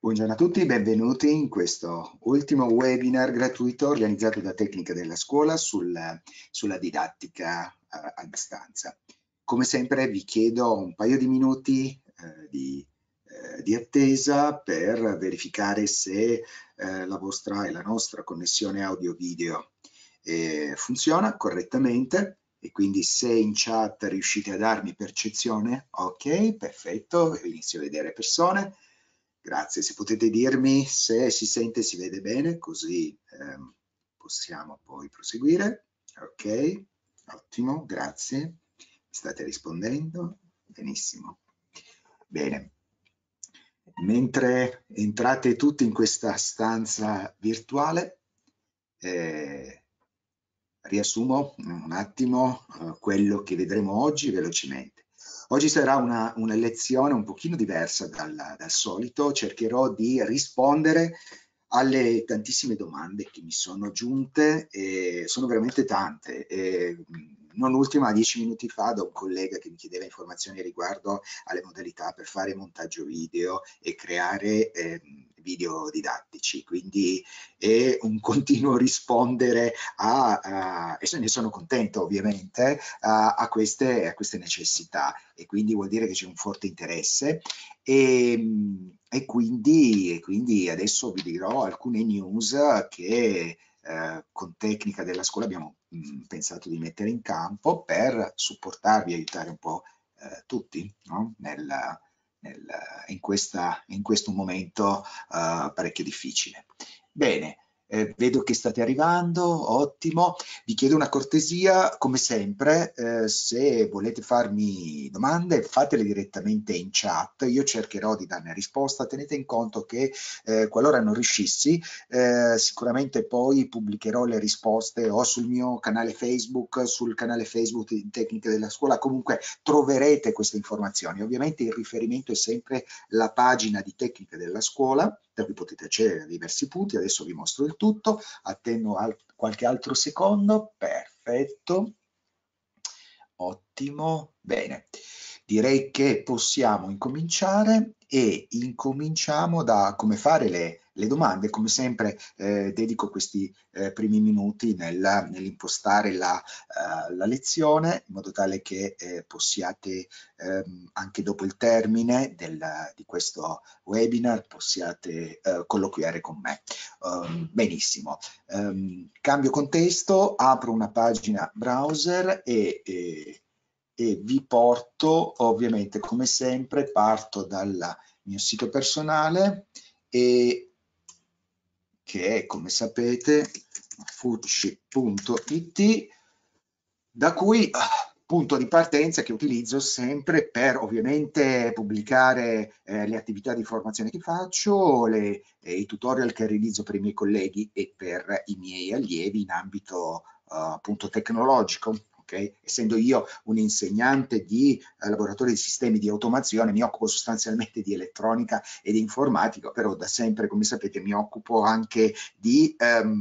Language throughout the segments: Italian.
Buongiorno a tutti, benvenuti in questo ultimo webinar gratuito organizzato da Tecnica della Scuola sulla didattica a distanza. Come sempre vi chiedo un paio di minuti di attesa per verificare se la vostra e la nostra connessione audio-video funziona correttamente, e quindi se in chat riuscite a darmi percezione, ok, perfetto, inizio a vedere persone. Grazie, se potete dirmi se si sente e si vede bene, così possiamo poi proseguire. Ok, ottimo, grazie. Mi state rispondendo? Benissimo. Bene. Mentre entrate tutti in questa stanza virtuale, riassumo un attimo quello che vedremo oggi velocemente. Oggi sarà una lezione un pochino diversa dal solito. Cercherò di rispondere alle tantissime domande che mi sono giunte, e sono veramente tante. Non ultima, 10 minuti fa, da un collega che mi chiedeva informazioni riguardo alle modalità per fare montaggio video e creare video didattici, quindi è un continuo rispondere e se ne sono contento ovviamente a queste necessità, e quindi vuol dire che c'è un forte interesse. E quindi adesso vi dirò alcune news che con Tecnica della Scuola abbiamo pensato di mettere in campo per supportarvi, aiutare un po' tutti, no? In questo momento parecchio difficile. Bene. Vedo che state arrivando, ottimo. Vi chiedo una cortesia, come sempre, se volete farmi domande, fatele direttamente in chat, io cercherò di darne risposta. Tenete in conto che qualora non riuscissi, sicuramente poi pubblicherò le risposte o sul mio canale Facebook, sul canale Facebook di Tecnica della Scuola. Comunque troverete queste informazioni. Ovviamente il riferimento è sempre la pagina di Tecnica della Scuola, da cui potete accedere a diversi punti. Adesso vi mostro il tutto, attendo qualche altro secondo. Perfetto, ottimo, bene. Direi che possiamo incominciare, e incominciamo da come fare le domande. Come sempre dedico questi primi minuti nell'impostare la lezione, in modo tale che possiate anche dopo il termine di questo webinar possiate colloquiare con me. Benissimo. Cambio contesto, apro una pagina browser e vi porto, ovviamente come sempre, parto dal mio sito personale, che è, come sapete, fucci.it, da cui punto di partenza che utilizzo sempre per ovviamente pubblicare le attività di formazione che faccio, i tutorial che realizzo per i miei colleghi e per i miei allievi in ambito appunto tecnologico. Okay? Essendo io un insegnante di laboratorio di sistemi di automazione, mi occupo sostanzialmente di elettronica e di informatica, però da sempre, come sapete, mi occupo anche di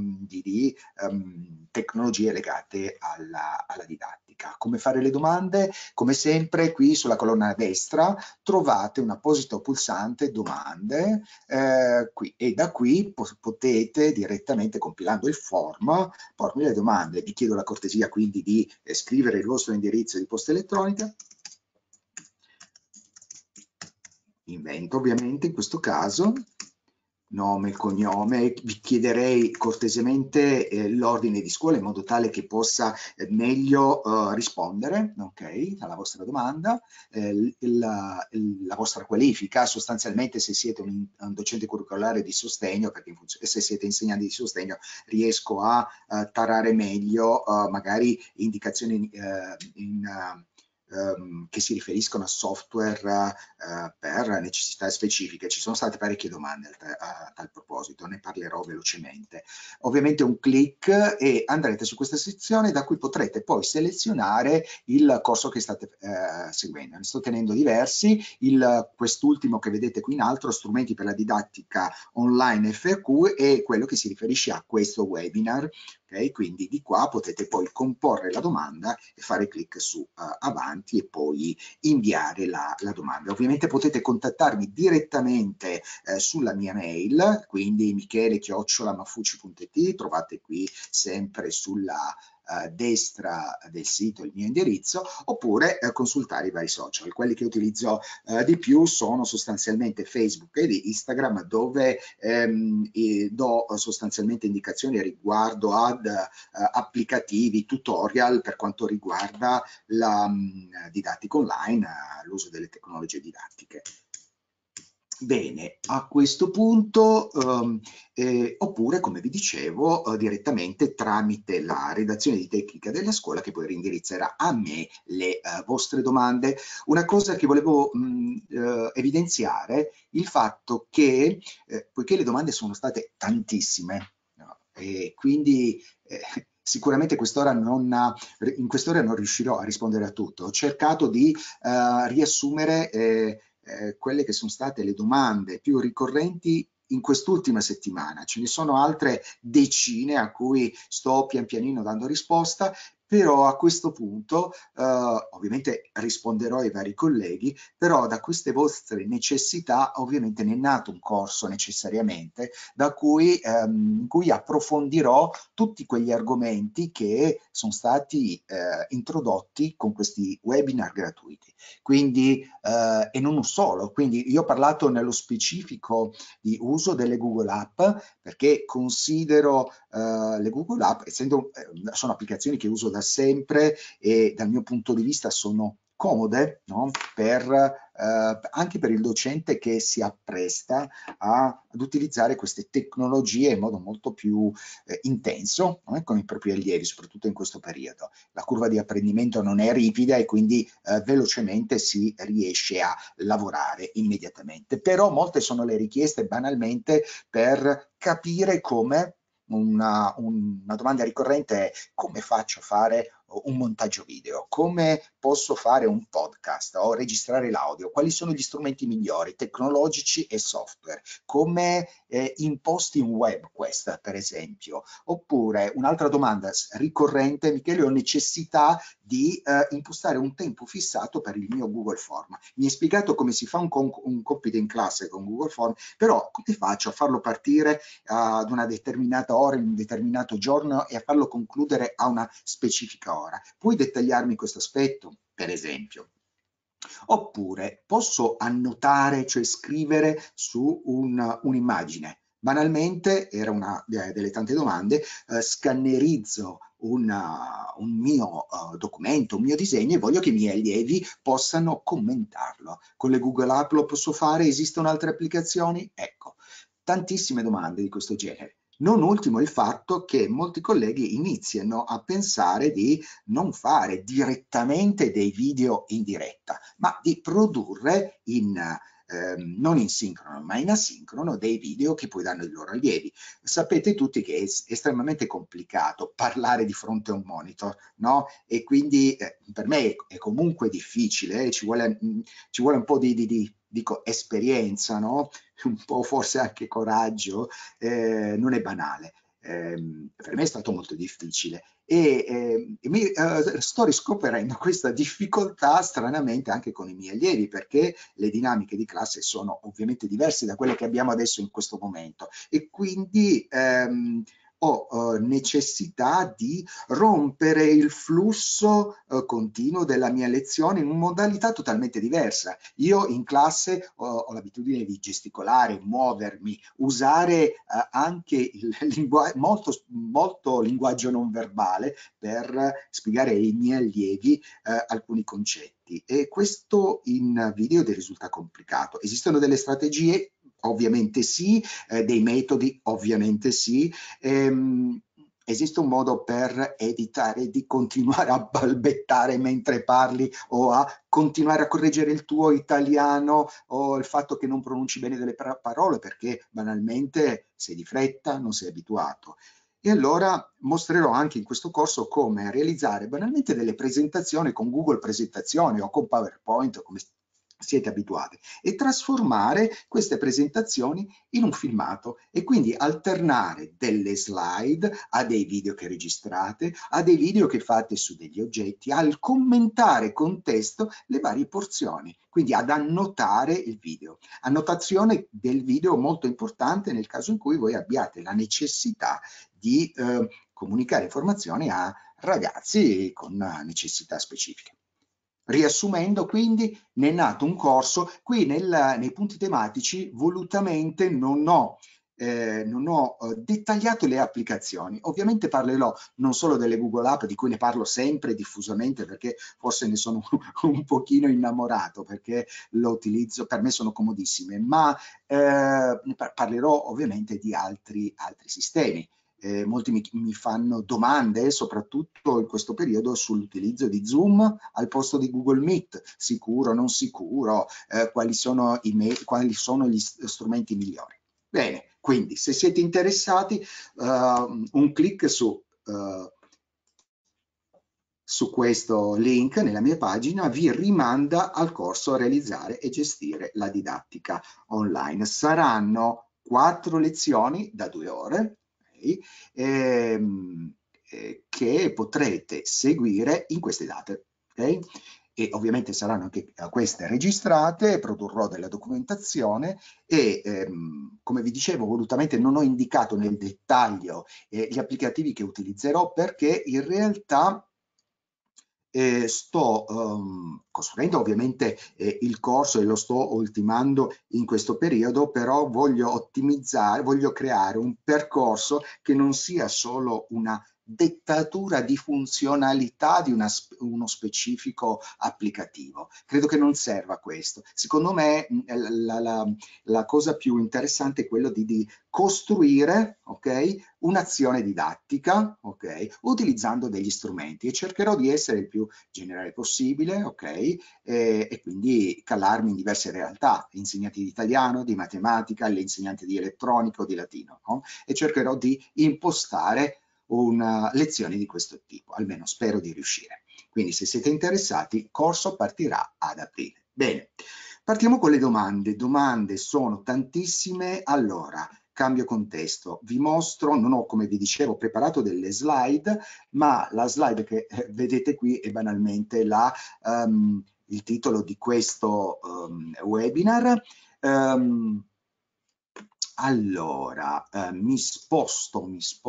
tecnologie legate alla didattica. Come fare le domande? Come sempre, qui sulla colonna destra trovate un apposito pulsante domande, e da qui potete direttamente, compilando il form, pormi le domande. Vi chiedo la cortesia quindi di scrivere il vostro indirizzo di posta elettronica. Invento ovviamente in questo caso nome, cognome. Vi chiederei cortesemente l'ordine di scuola, in modo tale che possa meglio rispondere, okay, alla vostra domanda, la vostra qualifica, sostanzialmente se siete un docente curricolare di sostegno, perché se siete insegnanti di sostegno riesco a tarare meglio magari indicazioni che si riferiscono a software per necessità specifiche. Ci sono state parecchie domande a tal proposito, ne parlerò velocemente. Ovviamente un clic e andrete su questa sezione, da cui potrete poi selezionare il corso che state seguendo. Ne sto tenendo diversi. Quest'ultimo che vedete qui in alto, strumenti per la didattica online FAQ, è quello che si riferisce a questo webinar, ok? Quindi di qua potete poi comporre la domanda e fare clic su avanti e poi inviare la domanda. Ovviamente potete contattarmi direttamente sulla mia mail, quindi michele@mafuci.it, trovate qui sempre sulla destra del sito il mio indirizzo, oppure consultare i vari social. Quelli che utilizzo di più sono sostanzialmente Facebook ed Instagram, dove do sostanzialmente indicazioni riguardo ad applicativi, tutorial per quanto riguarda la didattica online, l'uso delle tecnologie didattiche. Bene, a questo punto, oppure come vi dicevo, direttamente tramite la redazione di tecnica della scuola, che poi reindirizzerà a me le vostre domande. Una cosa che volevo evidenziare, il fatto che, poiché le domande sono state tantissime, no? E quindi sicuramente in quest'ora non riuscirò a rispondere a tutto. Ho cercato di riassumere quelle che sono state le domande più ricorrenti in quest'ultima settimana. Ce ne sono altre decine a cui sto pian pianino dando risposta, però a questo punto ovviamente risponderò ai vari colleghi, però da queste vostre necessità ovviamente ne è nato un corso necessariamente in cui approfondirò tutti quegli argomenti che sono stati introdotti con questi webinar gratuiti. Quindi, e non solo, quindi io ho parlato nello specifico di uso delle Google App, perché considero le Google App, essendo sono applicazioni che uso da sempre e dal mio punto di vista sono comode, no? Anche per il docente che si appresta ad utilizzare queste tecnologie in modo molto più intenso, no? Con i propri allievi, soprattutto in questo periodo. La curva di apprendimento non è ripida e quindi velocemente si riesce a lavorare immediatamente. Però molte sono le richieste banalmente per capire come una domanda ricorrente è: come faccio a fare un montaggio video? Come posso fare un podcast o registrare l'audio? Quali sono gli strumenti migliori, tecnologici e software? Come imposti un web quest, per esempio? Oppure un'altra domanda ricorrente: Michele, ho necessità di impostare un tempo fissato per il mio Google Form. Mi hai spiegato come si fa un compito in classe con Google Form, però come faccio a farlo partire ad una determinata ora, in un determinato giorno, e a farlo concludere a una specifica ora? Puoi dettagliarmi questo aspetto, per esempio? Oppure posso annotare, cioè scrivere su un'immagine. Banalmente, era una delle tante domande, scannerizzo un mio documento, un mio disegno, e voglio che i miei allievi possano commentarlo. Con le Google App lo posso fare? Esistono altre applicazioni? Ecco, tantissime domande di questo genere. Non ultimo il fatto che molti colleghi iniziano a pensare di non fare direttamente dei video in diretta, ma di produrre non in sincrono, ma in asincrono, dei video che poi danno i loro allievi. Sapete tutti che è estremamente complicato parlare di fronte a un monitor, no? E quindi per me è comunque difficile, ci vuole un po' dico, esperienza, no? Un po' forse anche coraggio, non è banale. Per me è stato molto difficile e sto riscoprendo questa difficoltà stranamente anche con i miei allievi, perché le dinamiche di classe sono ovviamente diverse da quelle che abbiamo adesso in questo momento, e quindi ho necessità di rompere il flusso continuo della mia lezione in una modalità totalmente diversa. Io in classe ho l'abitudine di gesticolare, muovermi, usare anche il molto linguaggio non verbale per spiegare ai miei allievi alcuni concetti, e questo in video risulta complicato. Esistono delle strategie? Ovviamente sì, dei metodi? Ovviamente sì. Esiste un modo per evitare di continuare a balbettare mentre parli, o a continuare a correggere il tuo italiano, o il fatto che non pronunci bene delle parole perché banalmente sei di fretta, non sei abituato? E allora mostrerò anche in questo corso come realizzare banalmente delle presentazioni con Google Presentazioni o con PowerPoint, come siete abituati, e trasformare queste presentazioni in un filmato e quindi alternare delle slide a dei video che registrate, a dei video che fate su degli oggetti, al commentare con testo le varie porzioni, quindi ad annotare il video. Annotazione del video molto importante nel caso in cui voi abbiate la necessità di comunicare informazioni a ragazzi con necessità specifiche. Riassumendo, quindi, ne è nato un corso. Qui nei punti tematici volutamente non ho dettagliato le applicazioni. Ovviamente parlerò non solo delle Google App, di cui ne parlo sempre diffusamente perché forse ne sono un pochino innamorato, perché lo utilizzo, per me sono comodissime, ma parlerò ovviamente di altri sistemi. Molti mi fanno domande, soprattutto in questo periodo, sull'utilizzo di Zoom al posto di Google Meet, sicuro, non sicuro, quali sono gli strumenti migliori. Bene, quindi se siete interessati, un clic su questo link nella mia pagina vi rimanda al corso a realizzare e gestire la didattica online. Saranno 4 lezioni da 2 ore, che potrete seguire in queste date. Okay? E ovviamente saranno anche queste registrate, produrrò della documentazione e come vi dicevo volutamente non ho indicato nel dettaglio gli applicativi che utilizzerò, perché in realtà sto costruendo ovviamente il corso e lo sto ultimando in questo periodo, però voglio ottimizzare, voglio creare un percorso che non sia solo una dettatura di funzionalità di uno specifico applicativo. Credo che non serva questo. Secondo me la cosa più interessante è quello di costruire, ok, un'azione didattica, ok, utilizzando degli strumenti, e cercherò di essere il più generale possibile, ok, e quindi calarmi in diverse realtà, insegnanti di italiano, di matematica, le insegnanti di elettronica o di latino, no? E cercherò di impostare una lezione di questo tipo, almeno spero di riuscire. Quindi se siete interessati, il corso partirà ad aprile. Bene, partiamo con le domande. Domande sono tantissime. Allora, cambio contesto, vi mostro, non ho, come vi dicevo, preparato delle slide, ma la slide che vedete qui è banalmente il titolo di questo webinar. Allora, mi sposto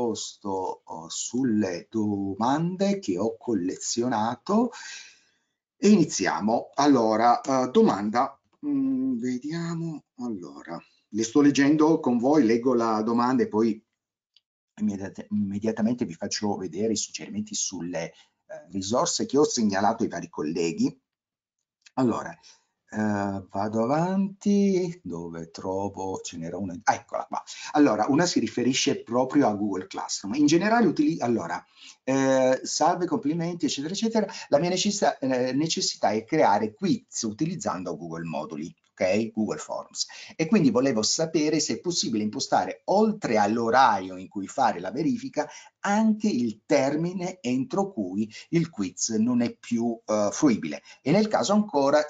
sulle domande che ho collezionato e iniziamo. Allora, domanda, vediamo, allora, le sto leggendo con voi, leggo la domanda e poi immediatamente vi faccio vedere i suggerimenti sulle risorse che ho segnalato ai vari colleghi. Allora, vado avanti, dove trovo, ce n'era una, eccola qua. Allora, una si riferisce proprio a Google Classroom. In generale, allora, salve, complimenti, eccetera, eccetera. La mia necessità è creare quiz utilizzando Google Moduli, ok? Google Forms. E quindi volevo sapere se è possibile impostare, oltre all'orario in cui fare la verifica, anche il termine entro cui il quiz non è più fruibile. E nel caso ancora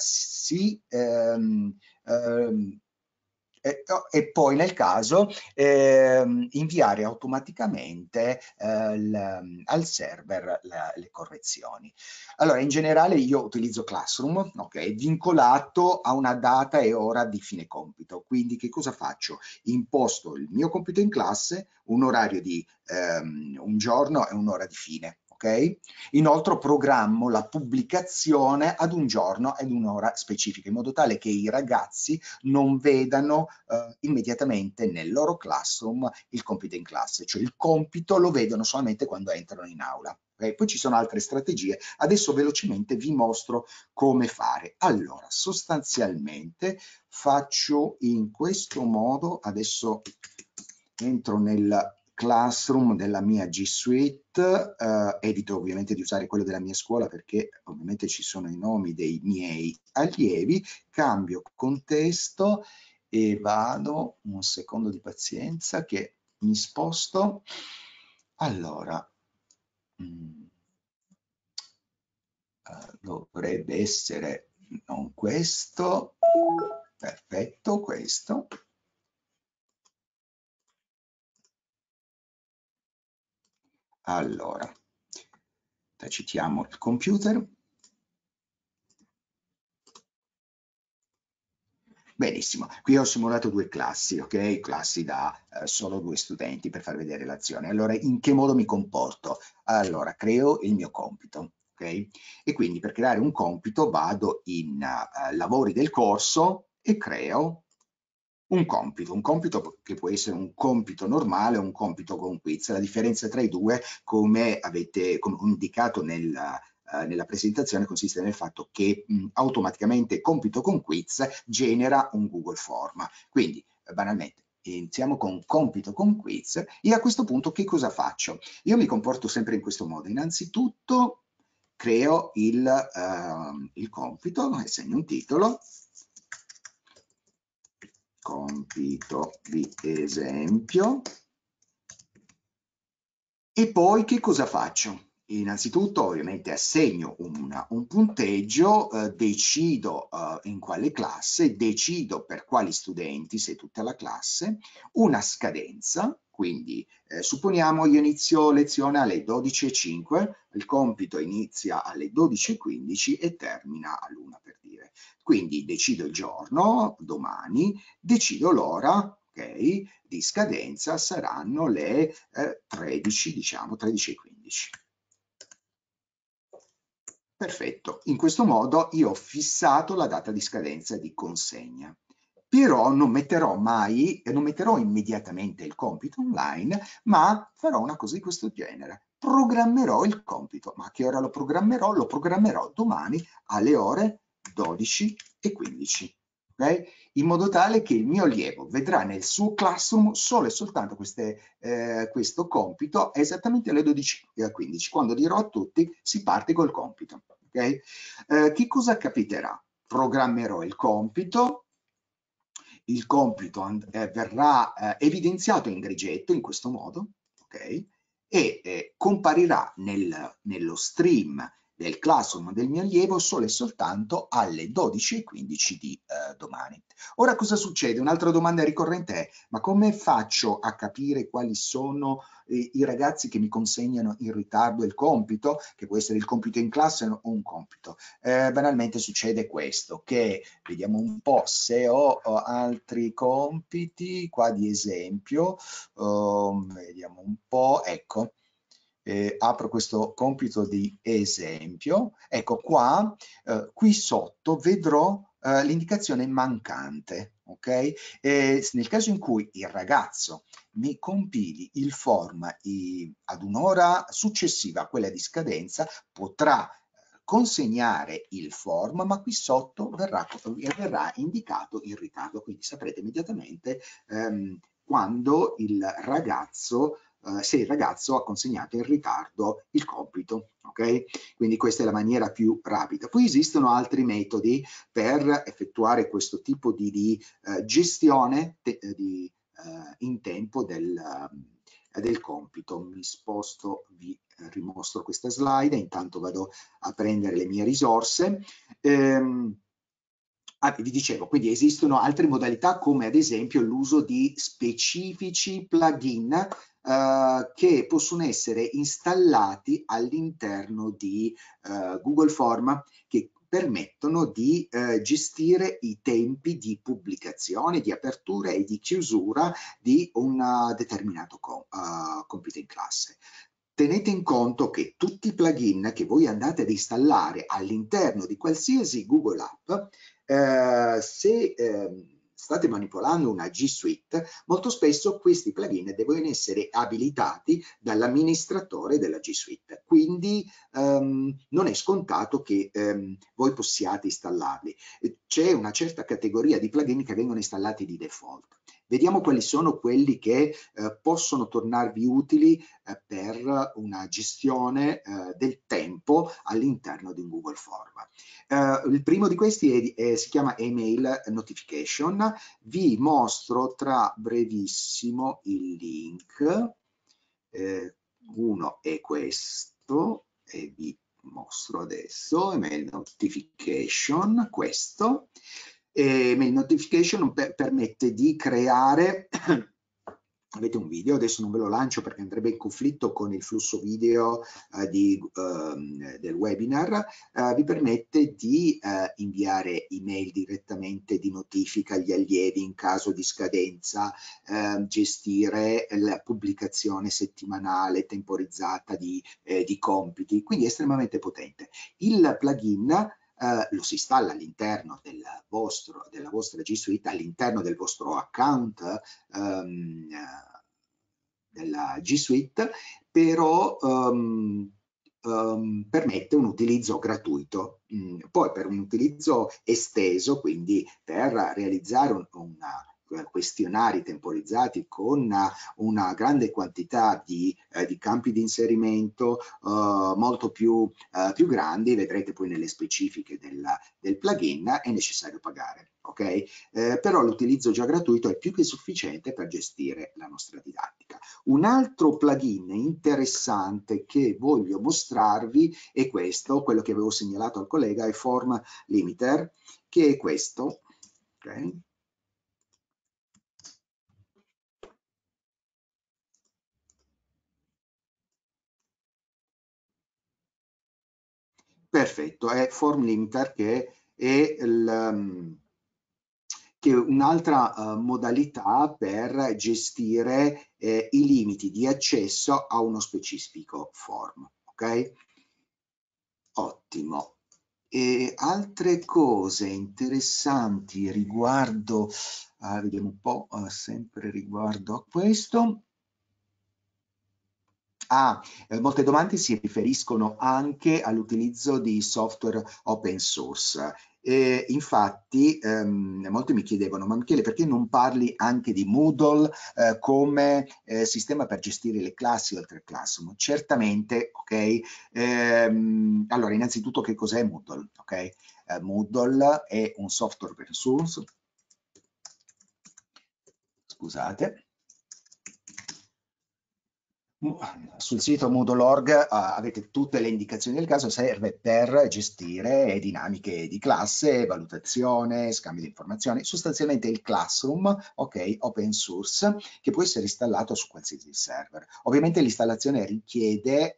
e poi nel caso inviare automaticamente al server le correzioni. Allora, in generale io utilizzo Classroom, ok, vincolato a una data e ora di fine compito. Quindi che cosa faccio? Imposto il mio compito in classe, un orario di un giorno e un'ora di fine. Okay? Inoltre programmo la pubblicazione ad un giorno ed un'ora specifica, in modo tale che i ragazzi non vedano immediatamente nel loro classroom il compito in classe, cioè il compito lo vedono solamente quando entrano in aula. Okay? Poi ci sono altre strategie, adesso velocemente vi mostro come fare. Allora, sostanzialmente faccio in questo modo, adesso entro nel Classroom della mia G Suite, evito ovviamente di usare quello della mia scuola perché ovviamente ci sono i nomi dei miei allievi, cambio contesto e vado, un secondo di pazienza che mi sposto. Allora, dovrebbe essere non questo, perfetto, questo. Allora, tacitiamo il computer. Benissimo, qui ho simulato due classi, ok? Classi da solo due studenti per far vedere l'azione. Allora, in che modo mi comporto? Allora, creo il mio compito, ok? E quindi per creare un compito vado in lavori del corso e creo un compito che può essere un compito normale o un compito con quiz. La differenza tra i due, come ho indicato nella presentazione, consiste nel fatto che automaticamente compito con quiz genera un Google Form. Quindi, banalmente, iniziamo con compito con quiz e a questo punto che cosa faccio? Io mi comporto sempre in questo modo. Innanzitutto creo il compito, assegno un titolo, compito di esempio, e poi che cosa faccio? Innanzitutto ovviamente assegno un punteggio, decido in quale classe, decido per quali studenti, se tutta la classe, una scadenza, quindi supponiamo io inizio lezione alle 12:05, il compito inizia alle 12:15 e termina all'1 per dire. Quindi decido il giorno, domani, decido l'ora, ok, di scadenza saranno le 13, diciamo 13:15. Perfetto, in questo modo io ho fissato la data di scadenza di consegna. Però non metterò immediatamente il compito online, ma farò una cosa di questo genere. Programmerò il compito. Ma a che ora lo programmerò? Lo programmerò domani alle ore 12:15. Okay? In modo tale che il mio allievo vedrà nel suo classroom solo e soltanto questo compito esattamente alle 12:15. Quando dirò a tutti si parte col compito. Okay? Che cosa capiterà? Programmerò il compito verrà evidenziato in grigetto in questo modo, ok? E comparirà nello stream del classroom del mio allievo solo e soltanto alle 12:15 di domani. Ora cosa succede? Un'altra domanda ricorrente è: ma come faccio a capire quali sono i ragazzi che mi consegnano in ritardo il compito, che può essere il compito in classe o un compito? Banalmente succede questo, che vediamo un po' se ho altri compiti qua di esempio, vediamo un po', ecco. Apro questo compito di esempio, ecco qua, qui sotto vedrò l'indicazione mancante, ok? Nel caso in cui il ragazzo mi compili il form ad un'ora successiva a quella di scadenza, potrà consegnare il form, ma qui sotto verrà indicato il ritardo, quindi saprete immediatamente quando se il ragazzo ha consegnato in ritardo il compito, ok? Quindi questa è la maniera più rapida. Poi esistono altri metodi per effettuare questo tipo di gestione in tempo del compito. Mi sposto, vi rimostro questa slide, intanto vado a prendere le mie risorse. Vi dicevo, quindi esistono altre modalità come ad esempio l'uso di specifici plugin che possono essere installati all'interno di Google Form, che permettono di gestire i tempi di pubblicazione, di apertura e di chiusura di un determinato compito in classe. Tenete in conto che tutti i plugin che voi andate ad installare all'interno di qualsiasi Google App, se state manipolando una G Suite, molto spesso questi plugin devono essere abilitati dall'amministratore della G Suite, quindi non è scontato che voi possiate installarli. C'è una certa categoria di plugin che vengono installati di default. Vediamo quali sono quelli che possono tornarvi utili per una gestione del tempo all'interno di un Google Form. Il primo di questi si chiama Email Notification. Vi mostro tra brevissimo il link. Uno è questo e vi mostro adesso, email notification, questo. Email notification permette di creare, avete un video, adesso non ve lo lancio perché andrebbe in conflitto con il flusso video del webinar, vi permette di inviare email direttamente di notifica agli allievi in caso di scadenza, gestire la pubblicazione settimanale temporizzata di compiti, quindi è estremamente potente. Il plugin lo si installa all'interno della vostra G Suite, all'interno del vostro account della G Suite, però permette un utilizzo gratuito. Poi per un utilizzo esteso, quindi per realizzare questionari temporizzati con una grande quantità di campi di inserimento molto più grandi, vedrete poi nelle specifiche del plugin, è necessario pagare. Però l'utilizzo già gratuito è più che sufficiente per gestire la nostra didattica. Un altro plugin interessante che voglio mostrarvi è questo, quello che avevo segnalato al collega, è Form Limiter, che è questo. Perfetto, è Form Limiter che è un'altra modalità per gestire i limiti di accesso a uno specifico form. Ottimo. E altre cose interessanti riguardo, vediamo un po', sempre riguardo a questo. Molte domande si riferiscono anche all'utilizzo di software open source. Infatti molti mi chiedevano, ma Michele, perché non parli anche di Moodle come sistema per gestire le classi oltre al Classroom? Certamente, allora innanzitutto che cos'è Moodle? Moodle è un software open source, scusate. Sul sito Moodle.org avete tutte le indicazioni del caso, serve per gestire dinamiche di classe, valutazione, scambio di informazioni, sostanzialmente il Classroom, open source, che può essere installato su qualsiasi server. Ovviamente l'installazione richiede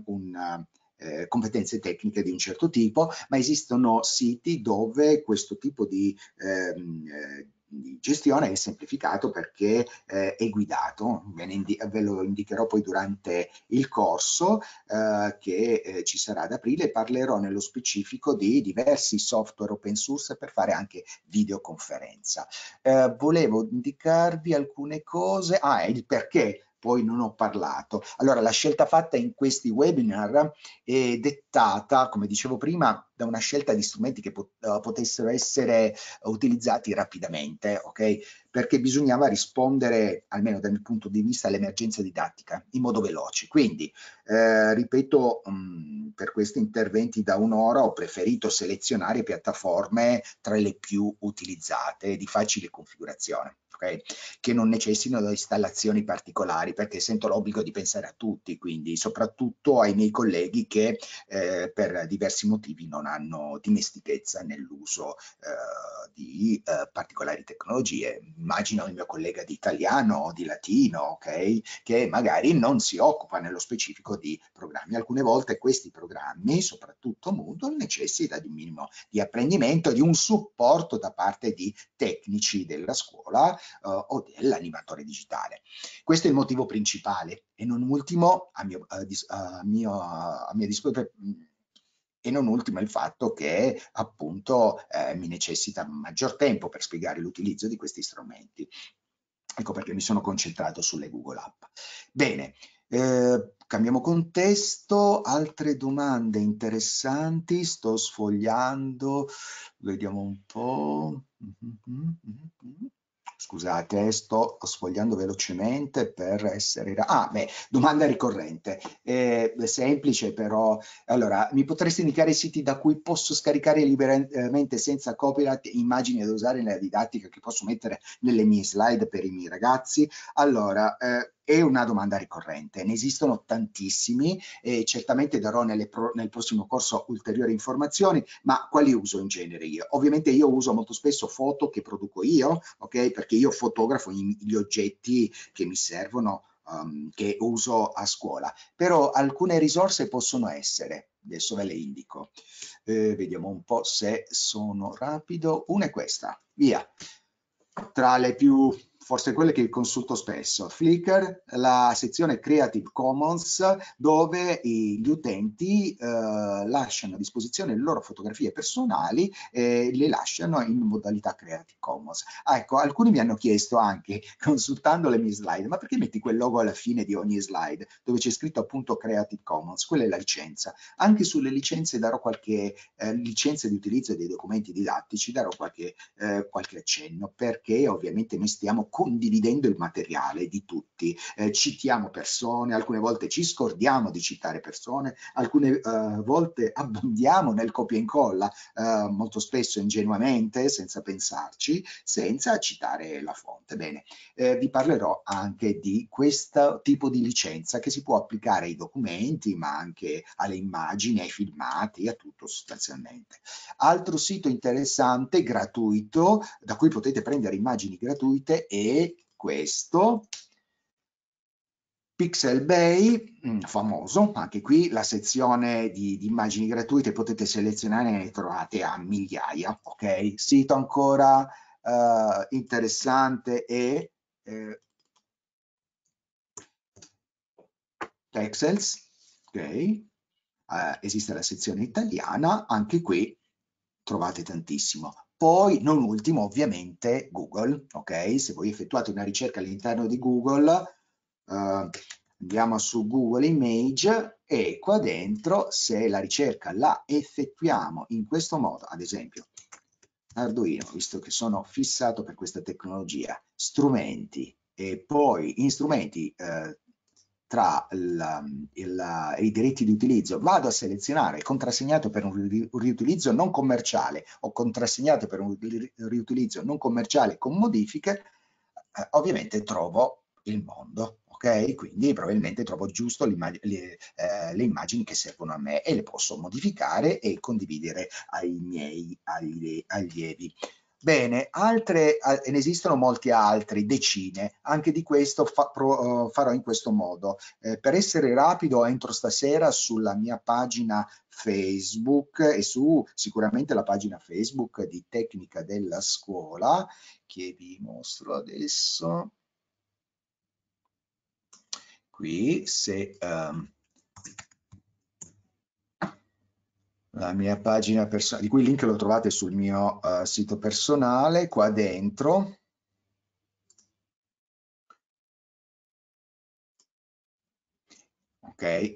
competenze tecniche di un certo tipo, ma esistono siti dove questo tipo di gestione è semplificato perché è guidato, ve lo indicherò poi durante il corso che ci sarà ad aprile. Parlerò nello specifico di diversi software open source per fare anche videoconferenza. Volevo indicarvi alcune cose, il perché poi non ho parlato. Allora, la scelta fatta in questi webinar è dettata, come dicevo prima, da una scelta di strumenti che potessero essere utilizzati rapidamente, perché bisognava rispondere, almeno dal mio punto di vista, all'emergenza didattica in modo veloce. Quindi, ripeto, per questi interventi da un'ora ho preferito selezionare piattaforme tra le più utilizzate di facile configurazione. Che non necessitano di installazioni particolari, perché sento l'obbligo di pensare a tutti, quindi soprattutto ai miei colleghi che per diversi motivi non hanno dimestichezza nell'uso di particolari tecnologie. Immagino il mio collega di italiano o di latino, che magari non si occupa nello specifico di programmi. Alcune volte questi programmi, soprattutto Moodle, necessita di un minimo di apprendimento, di un supporto da parte di tecnici della scuola o dell'animatore digitale. Questo è il motivo principale e non ultimo a mia disposizione. E non ultimo il fatto che appunto mi necessita maggior tempo per spiegare l'utilizzo di questi strumenti. Ecco perché mi sono concentrato sulle Google App. Bene, cambiamo contesto, altre domande interessanti, sto sfogliando, vediamo un po'. Scusate, sto sfogliando velocemente per essere... domanda ricorrente, semplice però. Allora, mi potresti indicare i siti da cui posso scaricare liberamente senza copyright immagini da usare nella didattica che posso mettere nelle mie slide per i miei ragazzi? Allora, è una domanda ricorrente, ne esistono tantissimi e certamente darò nel prossimo corso ulteriori informazioni, ma quali uso in genere io? Ovviamente io uso molto spesso foto che produco io, ok? Perché io fotografo gli oggetti che mi servono, che uso a scuola, però alcune risorse possono essere, adesso ve le indico, vediamo un po' se sono rapido, una è questa, via. Tra le più, forse quelle che consulto spesso, Flickr, la sezione Creative Commons, dove gli utenti lasciano a disposizione le loro fotografie personali e le lasciano in modalità Creative Commons. Ah, ecco, alcuni mi hanno chiesto anche, consultando le mie slide, ma perché metti quel logo alla fine di ogni slide, dove c'è scritto appunto Creative Commons? Quella è la licenza. Anche sulle licenze darò qualche licenza di utilizzo dei documenti didattici, darò qualche accenno, perché ovviamente noi stiamo condividendo il materiale di tutti, citiamo persone, alcune volte ci scordiamo di citare persone, alcune volte abbondiamo nel copia e incolla, molto spesso ingenuamente, senza pensarci, senza citare la fonte. Bene, vi parlerò anche di questo tipo di licenza che si può applicare ai documenti, ma anche alle immagini, ai filmati, a tutto sostanzialmente. Altro sito interessante, gratuito, da cui potete prendere immagini gratuite è questo, Pixabay, famoso, anche qui la sezione di immagini gratuite potete selezionare, ne trovate a migliaia, ok? Sito ancora interessante è Texels, ok? Esiste la sezione italiana, anche qui trovate tantissimo. Poi, non ultimo, ovviamente, Google, ok? Se voi effettuate una ricerca all'interno di Google, andiamo su Google Image e qua dentro, se la ricerca la effettuiamo in questo modo, ad esempio, Arduino, visto che sono fissato per questa tecnologia, strumenti, e poi in strumenti tra i diritti di utilizzo vado a selezionare contrassegnato per un riutilizzo non commerciale o contrassegnato per un riutilizzo non commerciale con modifiche, ovviamente trovo il mondo, ok? Quindi probabilmente trovo giusto le immagini che servono a me e le posso modificare e condividere ai miei allievi. Bene, ne esistono molti altri, decine, anche di questo farò in questo modo. Per essere rapido entro stasera sulla mia pagina Facebook e su sicuramente la pagina Facebook di Tecnica della Scuola, che vi mostro adesso. Qui, se la mia pagina personale, di cui il link lo trovate sul mio sito personale, qua dentro. Ok,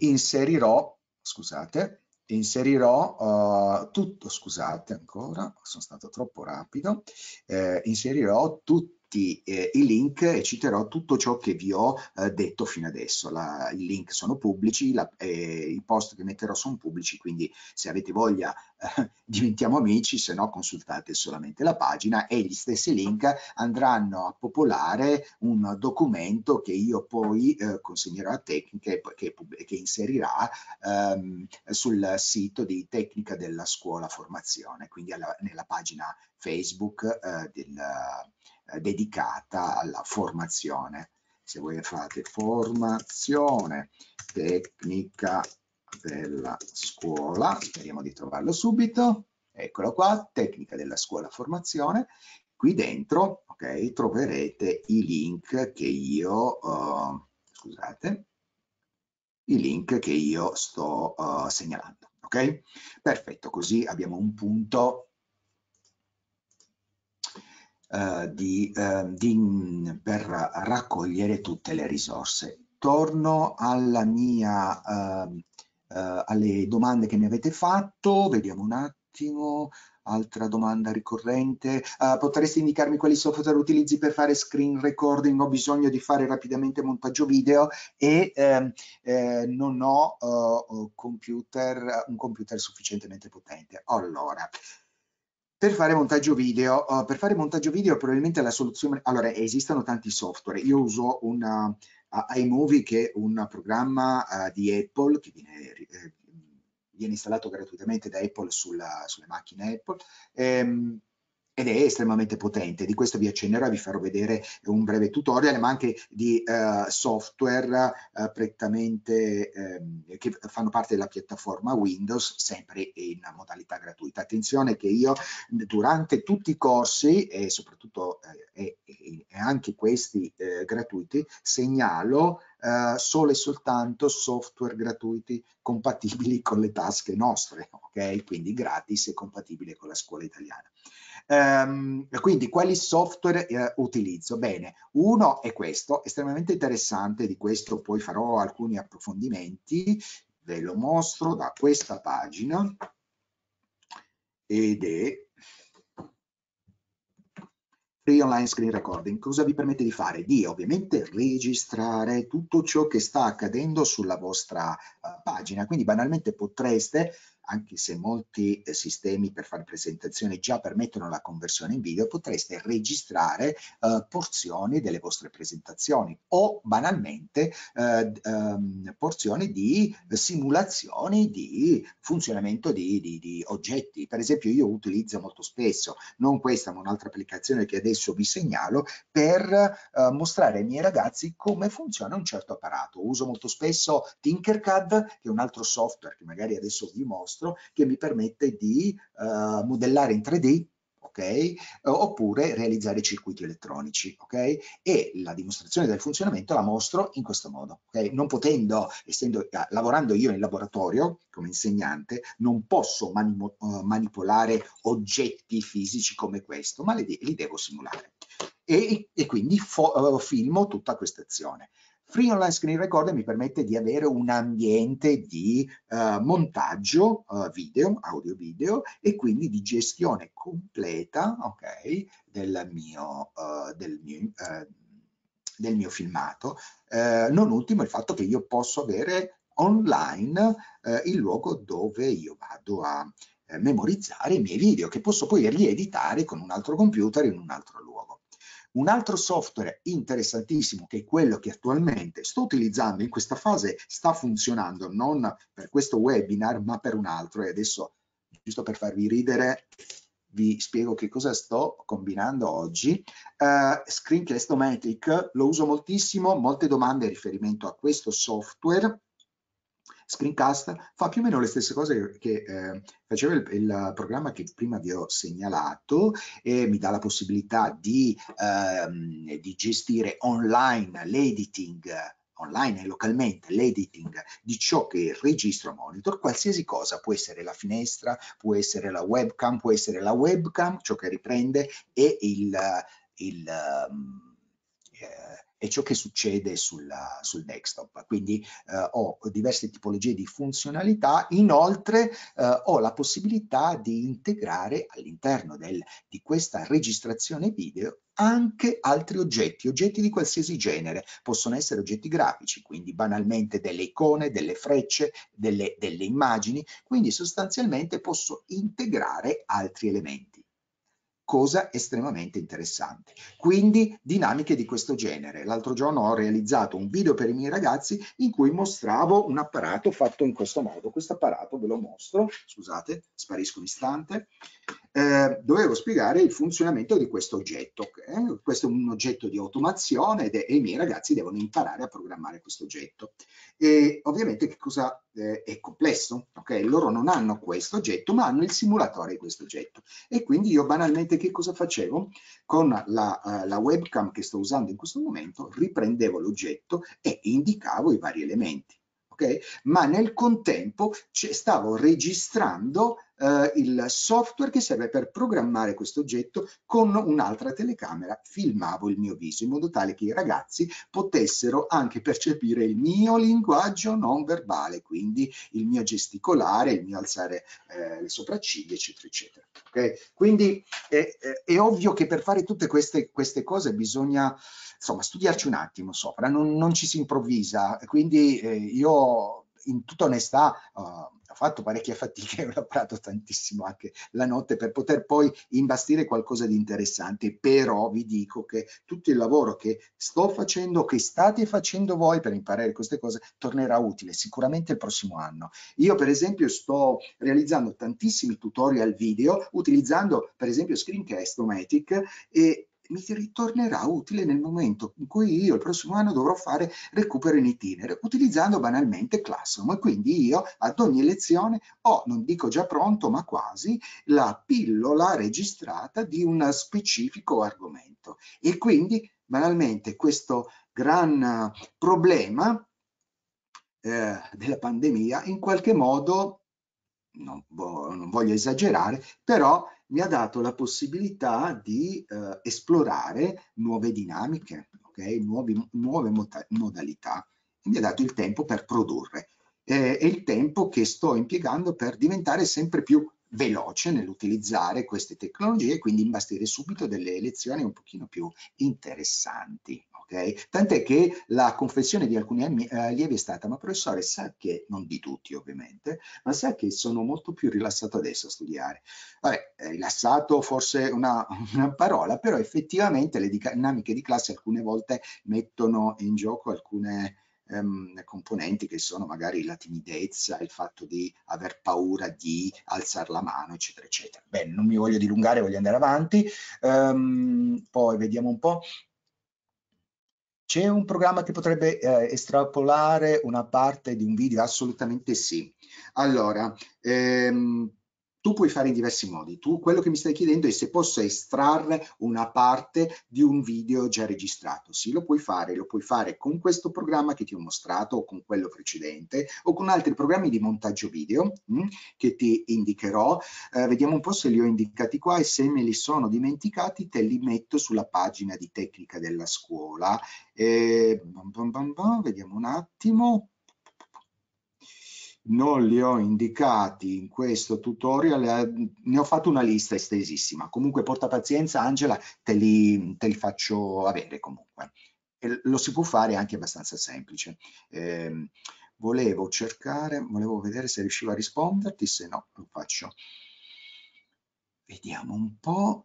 inserirò tutto, scusate ancora, sono stato troppo rapido, inserirò tutti i link e citerò tutto ciò che vi ho detto fino adesso. I link sono pubblici, i post che metterò sono pubblici, quindi se avete voglia diventiamo amici, se no consultate solamente la pagina e gli stessi link andranno a popolare un documento che io poi consegnerò a Tecnica e che inserirà sul sito di Tecnica della Scuola Formazione, quindi nella pagina Facebook dedicata alla formazione. Se voi fate formazione tecnica della scuola, speriamo di trovarlo subito, eccolo qua, tecnica della scuola formazione, qui dentro, ok, troverete i link che io, scusate, i link che io sto segnalando, ok? Perfetto, così abbiamo un punto per raccogliere tutte le risorse. Torno alla alle domande che mi avete fatto, vediamo un attimo. Altra domanda ricorrente, potresti indicarmi quali software utilizzi per fare screen recording? Ho bisogno di fare rapidamente montaggio video e non ho un computer sufficientemente potente. Allora, Per fare montaggio video, probabilmente la soluzione, allora esistono tanti software, io uso un iMovie che è un programma di Apple che viene installato gratuitamente da Apple sulle macchine Apple, ed è estremamente potente. Di questo vi accennerò e vi farò vedere un breve tutorial, ma anche di software prettamente che fanno parte della piattaforma Windows, sempre in modalità gratuita. Attenzione che io durante tutti i corsi e soprattutto e anche questi gratuiti segnalo solo e soltanto software gratuiti compatibili con le tasche nostre, ok? Quindi gratis e compatibili con la scuola italiana. Quindi quali software utilizzo? Bene, uno è questo, estremamente interessante, di questo poi farò alcuni approfondimenti, ve lo mostro da questa pagina, ed è Free Online Screen Recording. Cosa vi permette di fare? Di ovviamente registrare tutto ciò che sta accadendo sulla vostra pagina, quindi banalmente potreste, anche se molti sistemi per fare presentazioni già permettono la conversione in video, potreste registrare porzioni delle vostre presentazioni o banalmente porzioni di simulazioni di funzionamento di oggetti. Per esempio io utilizzo molto spesso, non questa ma un'altra applicazione che adesso vi segnalo, per mostrare ai miei ragazzi come funziona un certo apparato. Uso molto spesso Tinkercad, che è un altro software che magari adesso vi mostro, che mi permette di modellare in 3D, ok? Oppure realizzare circuiti elettronici, ok? E la dimostrazione del funzionamento la mostro in questo modo, ok? Non potendo, lavorando io in laboratorio come insegnante, non posso manipolare oggetti fisici come questo, ma li devo simulare. E quindi filmo tutta questa azione. Free Online Screen Recorder mi permette di avere un ambiente di montaggio video, audio-video, e quindi di gestione completa, ok, del mio filmato. Non ultimo il fatto che io posso avere online il luogo dove io vado a memorizzare i miei video, che posso poi rieditare con un altro computer in un altro luogo. Un altro software interessantissimo, che è quello che attualmente sto utilizzando in questa fase, sta funzionando non per questo webinar ma per un altro, e adesso, giusto per farvi ridere, vi spiego che cosa sto combinando oggi. Screencast-O-Matic lo uso moltissimo, molte domande in riferimento a questo software. Screencast fa più o meno le stesse cose che faceva il programma che prima vi ho segnalato, e mi dà la possibilità di gestire online l'editing, online e localmente l'editing di ciò che registro a monitor. Qualsiasi cosa, può essere la finestra, può essere la webcam, ciò che riprende, e è ciò che succede sul desktop. Quindi ho diverse tipologie di funzionalità. Inoltre ho la possibilità di integrare all'interno di questa registrazione video anche altri oggetti di qualsiasi genere. Possono essere oggetti grafici, quindi banalmente delle icone, delle frecce, delle immagini, quindi sostanzialmente posso integrare altri elementi. Cosa estremamente interessante. Quindi dinamiche di questo genere. L'altro giorno ho realizzato un video per i miei ragazzi in cui mostravo un apparato fatto in questo modo. Questo apparato ve lo mostro, scusate, sparisco un istante. Dovevo spiegare il funzionamento di questo oggetto. Questo è un oggetto di automazione e i miei ragazzi devono imparare a programmare questo oggetto. E ovviamente che cosa è complesso? Okay? Loro non hanno questo oggetto, ma hanno il simulatore di questo oggetto. E quindi io banalmente che cosa facevo? Con la webcam che sto usando in questo momento, riprendevo l'oggetto e indicavo i vari elementi. Okay? Ma nel contempo stavo registrando il software che serve per programmare questo oggetto con un'altra telecamera. Filmavo il mio viso in modo tale che i ragazzi potessero anche percepire il mio linguaggio non verbale, quindi il mio gesticolare, il mio alzare le sopracciglia, eccetera, eccetera. Okay? Quindi è ovvio che per fare tutte queste cose bisogna, insomma, studiarci un attimo sopra, non ci si improvvisa. Quindi io in tutta onestà ho fatto parecchie fatiche, ho lavorato tantissimo anche la notte per poter poi imbastire qualcosa di interessante, però vi dico che tutto il lavoro che sto facendo, che state facendo voi per imparare queste cose, tornerà utile sicuramente il prossimo anno. Io per esempio sto realizzando tantissimi tutorial video utilizzando per esempio Screencast-O-Matic e mi ritornerà utile nel momento in cui io il prossimo anno dovrò fare recupero in itinere, utilizzando banalmente Classroom. E quindi io ad ogni lezione ho, non dico già pronto, ma quasi, la pillola registrata di un specifico argomento. E quindi banalmente questo gran problema della pandemia in qualche modo, non voglio esagerare, però mi ha dato la possibilità di esplorare nuove dinamiche, okay? Nuove modalità, e mi ha dato il tempo per produrre e il tempo che sto impiegando per diventare sempre più veloce nell'utilizzare queste tecnologie e quindi imbastire subito delle lezioni un pochino più interessanti. Okay? Tant'è che la confessione di alcuni allievi è stata: ma professore, sa che, non di tutti ovviamente, ma sa che sono molto più rilassato adesso a studiare. Vabbè, rilassato forse una parola, però effettivamente le dinamiche di classe alcune volte mettono in gioco alcune componenti che sono magari la timidezza, il fatto di aver paura di alzare la mano, eccetera, eccetera. Bene, non mi voglio dilungare, voglio andare avanti. Poi vediamo un po'. C'è un programma che potrebbe estrapolare una parte di un video? Assolutamente sì. Allora, tu puoi fare in diversi modi. Tu, quello che mi stai chiedendo è se posso estrarre una parte di un video già registrato. Sì, lo puoi fare con questo programma che ti ho mostrato o con quello precedente o con altri programmi di montaggio video che ti indicherò. Vediamo un po' se li ho indicati qua e se me li sono dimenticati te li metto sulla pagina di tecnica della scuola. Vediamo un attimo. Non li ho indicati in questo tutorial, ne ho fatto una lista estesissima. Comunque porta pazienza, Angela, te li faccio avere comunque. E lo si può fare anche abbastanza semplice. Volevo vedere se riuscivo a risponderti, se no lo faccio. Vediamo un po'.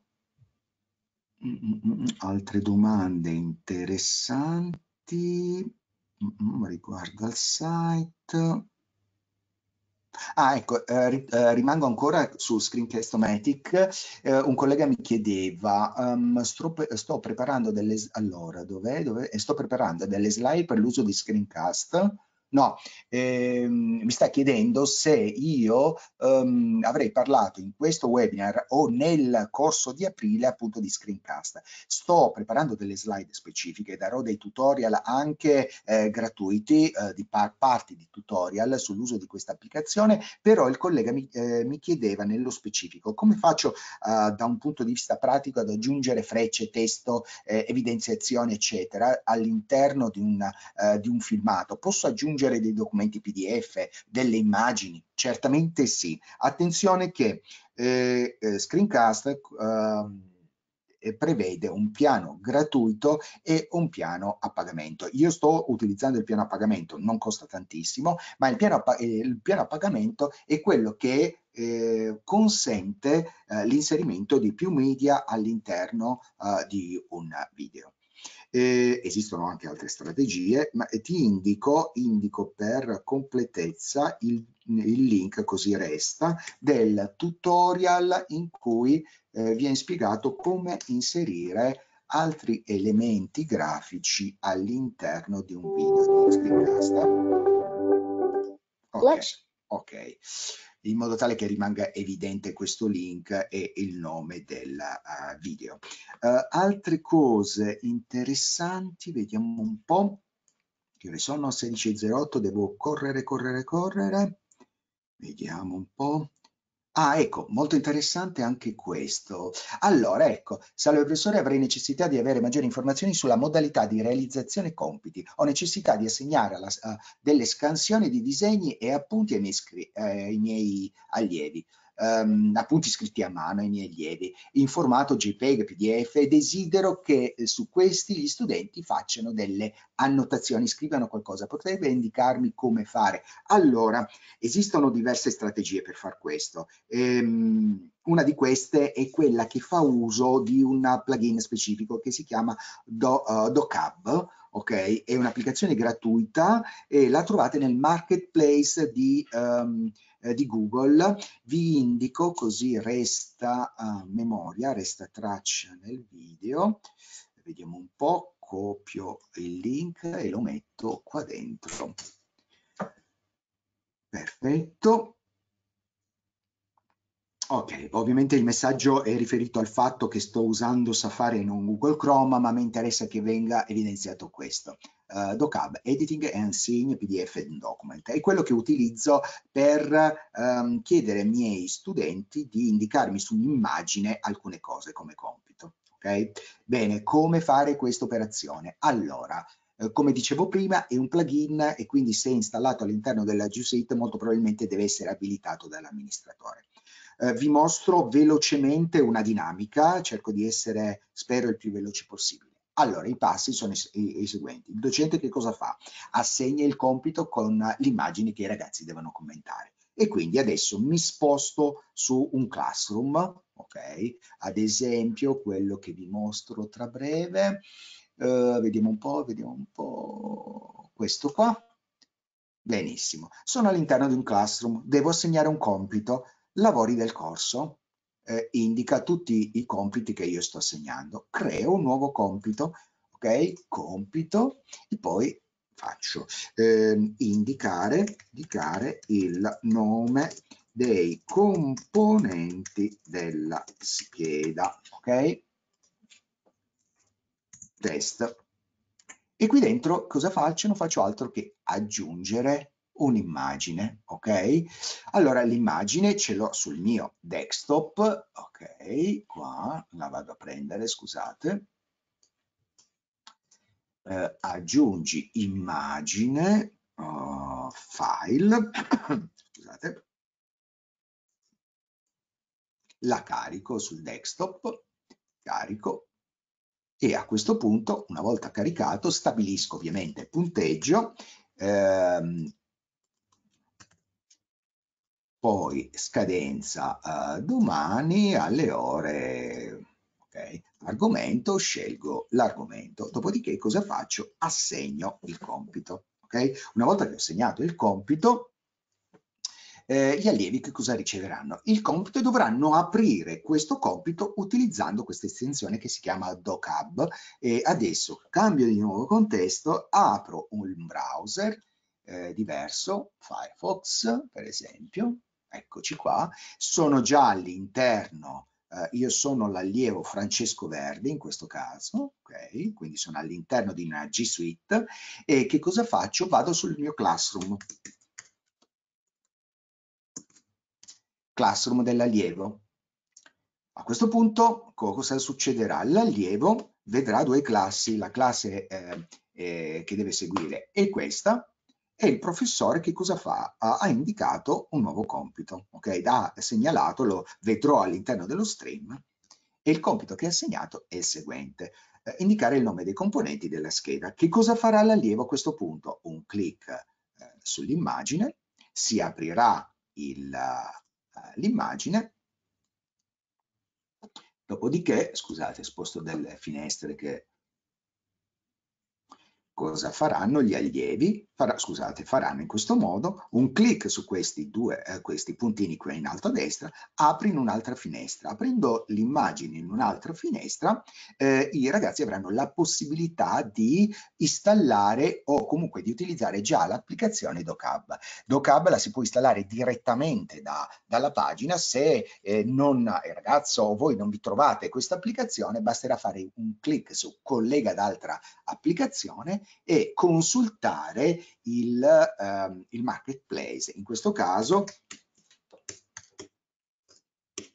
Altre domande interessanti riguardo al site. Ecco, rimango ancora su Screencast-O-Matic. Un collega mi chiedeva, sto preparando delle, allora, sto preparando delle slide per l'uso di Screencast. No, mi sta chiedendo se io avrei parlato in questo webinar o nel corso di aprile appunto di Screencast. Sto preparando delle slide specifiche, darò dei tutorial anche gratuiti di parti di tutorial sull'uso di questa applicazione, però il collega mi chiedeva nello specifico come faccio da un punto di vista pratico ad aggiungere frecce, testo, evidenziazioni eccetera all'interno di un filmato. Posso aggiungere dei documenti PDF, delle immagini? Certamente sì. Attenzione che Screencast prevede un piano gratuito e un piano a pagamento. Io sto utilizzando il piano a pagamento, non costa tantissimo, ma il piano a pagamento è quello che consente l'inserimento di più media all'interno di un video. Esistono anche altre strategie, ma ti indico per completezza il link, così resta, del tutorial in cui viene spiegato come inserire altri elementi grafici all'interno di un video di Screencast. Ok, in modo tale che rimanga evidente questo link e il nome del video. Altre cose interessanti, vediamo un po'. Che ore sono? 16:08, devo correre. Vediamo un po'. Ecco, molto interessante anche questo. Allora, ecco, salve professore, avrei necessità di avere maggiori informazioni sulla modalità di realizzazione compiti. Ho necessità di assegnare delle scansioni di disegni e appunti ai miei allievi. appunti scritti a mano ai miei allievi in formato JPEG, PDF, e desidero che su questi gli studenti facciano delle annotazioni, scrivano qualcosa. Potrebbe indicarmi come fare? Allora, esistono diverse strategie per far questo. Una di queste è quella che fa uso di un plugin specifico che si chiama Docab. Ok, è un'applicazione gratuita e la trovate nel marketplace di Google. Vi indico, così resta memoria, resta traccia nel video. Vediamo un po', copio il link e lo metto qua dentro. Perfetto. Ok, ovviamente il messaggio è riferito al fatto che sto usando Safari e non Google Chrome, ma mi interessa che venga evidenziato questo. Docab, Editing and Seeing PDF Document, è quello che utilizzo per chiedere ai miei studenti di indicarmi su un'immagine alcune cose come compito. Ok? Bene, come fare questa operazione? Allora, come dicevo prima, è un plugin e quindi se installato all'interno della G Suite molto probabilmente deve essere abilitato dall'amministratore. Vi mostro velocemente una dinamica, cerco di essere, spero, il più veloce possibile. Allora, i passi sono i seguenti. Il docente che cosa fa? Assegna il compito con l'immagine che i ragazzi devono commentare. E quindi adesso mi sposto su un classroom, ok? Ad esempio, quello che vi mostro tra breve. Vediamo un po'. Questo qua. Benissimo. Sono all'interno di un classroom, devo assegnare un compito. Lavori del corso, indica tutti i compiti che io sto assegnando, creo un nuovo compito, ok? Compito e poi faccio indicare il nome dei componenti della scheda, ok? Test. E qui dentro cosa faccio? Non faccio altro che aggiungere un'immagine, ok? Allora l'immagine ce l'ho sul mio desktop, ok? Qua la vado a prendere, scusate. Aggiungi immagine, file, scusate. La carico sul desktop, carico. E a questo punto, una volta caricato, stabilisco ovviamente il punteggio, poi scadenza domani alle ore, ok, argomento, scelgo l'argomento, dopodiché cosa faccio? Assegno il compito, ok? Una volta che ho assegnato il compito, gli allievi che cosa riceveranno? Il compito e dovranno aprire questo compito utilizzando questa estensione che si chiama Docab. E adesso cambio di nuovo contesto, apro un browser diverso, Firefox per esempio, eccoci qua, sono già all'interno, io sono l'allievo Francesco Verdi in questo caso, ok? Quindi sono all'interno di una G Suite e che cosa faccio? Vado sul mio Classroom. Classroom dell'allievo. A questo punto cosa succederà? L'allievo vedrà due classi, la classe che deve seguire è questa e il professore che cosa fa? Ha indicato un nuovo compito, ok? Ha segnalato, lo vedrò all'interno dello stream e il compito che ha assegnato è il seguente. Indicare il nome dei componenti della scheda. Che cosa farà l'allievo a questo punto? Un clic sull'immagine, si aprirà l'immagine. Dopodiché, scusate, sposto delle finestre che cosa faranno gli allievi? Faranno in questo modo un clic su questi questi puntini qui in alto a destra, apri in un'altra finestra. Aprendo l'immagine in un'altra finestra, i ragazzi avranno la possibilità di installare o comunque di utilizzare già l'applicazione Docab. Docab la si può installare direttamente dalla pagina. Se il ragazzo o voi non vi trovate questa applicazione, basterà fare un clic su collega ad altra applicazione e consultare il marketplace. In questo caso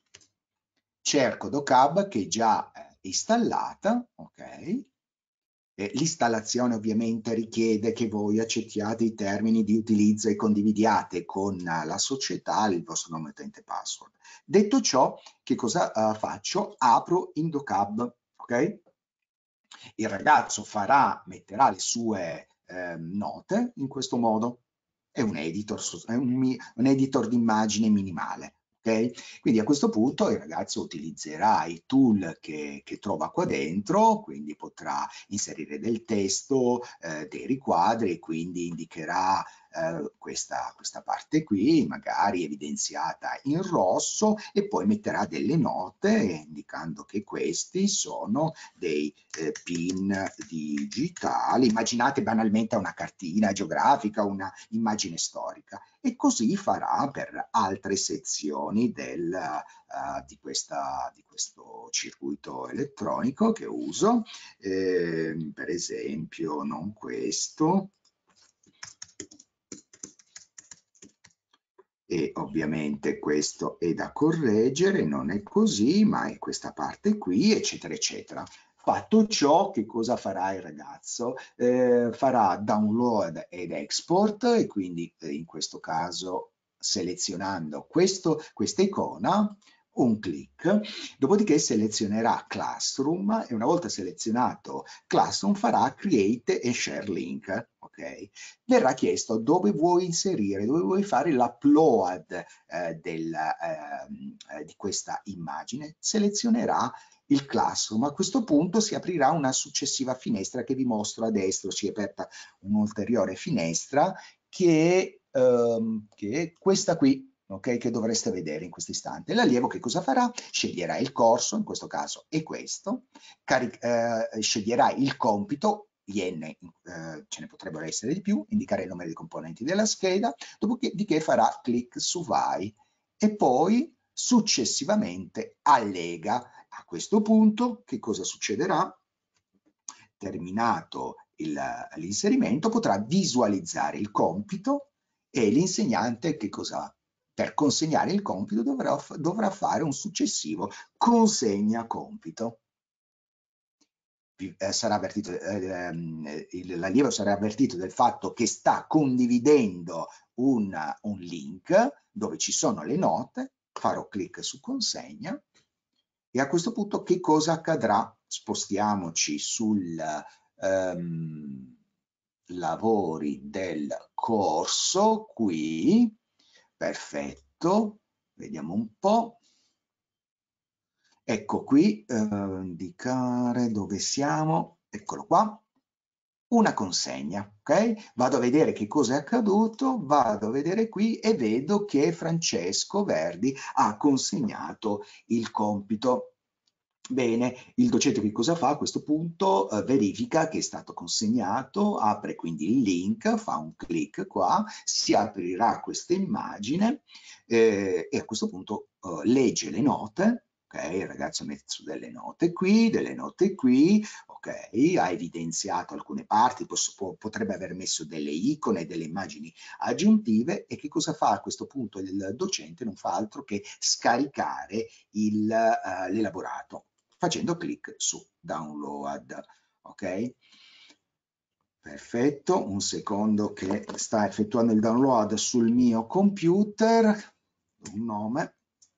cerco Docab che è già installata, ok? L'installazione ovviamente richiede che voi accettiate i termini di utilizzo e condividiate con la società il vostro nome utente password. Detto ciò, che cosa faccio? Apro Indocab, ok? Il ragazzo metterà le sue note in questo modo. È un editor, un editor di immagine minimale. Okay? Quindi a questo punto il ragazzo utilizzerà i tool che trova qua dentro, quindi potrà inserire del testo, dei riquadri, e quindi indicherà questa parte qui, magari evidenziata in rosso, e poi metterà delle note indicando che questi sono dei pin digitali. Immaginate banalmente una cartina geografica, una immagine storica, e così farà per altre sezioni di questo circuito elettronico che uso, per esempio non questo, e ovviamente questo è da correggere, non è così, ma è questa parte qui, eccetera, eccetera. Fatto ciò, che cosa farà il ragazzo? Farà download ed export, e quindi in questo caso selezionando questa icona, un clic, dopodiché selezionerà Classroom, e una volta selezionato Classroom farà Create e Share Link. Okay? Verrà chiesto dove vuoi inserire, dove vuoi fare l'upload di questa immagine. Selezionerà il Classroom. A questo punto si aprirà una successiva finestra che vi mostro a destra. Si è aperta un'ulteriore finestra che è questa qui. Okay, che dovreste vedere in questo istante. L'allievo che cosa farà? Sceglierà il corso, in questo caso è questo, sceglierà il compito, IN, ce ne potrebbero essere di più, indicare il nome dei componenti della scheda, dopodiché farà clic su Vai e poi successivamente allega. A questo punto che cosa succederà? Terminato l'inserimento potrà visualizzare il compito, e l'insegnante che cosa? Per consegnare il compito dovrà fare un successivo consegna compito. Sarà avvertito, l'allievo sarà avvertito del fatto che sta condividendo un link dove ci sono le note, farò clic su consegna, e a questo punto che cosa accadrà? Spostiamoci sul lavori del corso qui, perfetto, vediamo un po'. Ecco qui, indicare dove siamo, eccolo qua, una consegna, ok? Vado a vedere che cosa è accaduto, vado a vedere qui e vedo che Francesco Verdi ha consegnato il compito. Bene, il docente che cosa fa a questo punto? Verifica che è stato consegnato, apre quindi il link, fa un clic qua, si aprirà questa immagine e a questo punto legge le note. Ok, il ragazzo mette su delle note qui, ok, ha evidenziato alcune parti, potrebbe aver messo delle icone, delle immagini aggiuntive, e che cosa fa a questo punto il docente? Non fa altro che scaricare l'elaborato facendo clic su download, ok? Perfetto, un secondo che sta effettuando il download sul mio computer, un nome.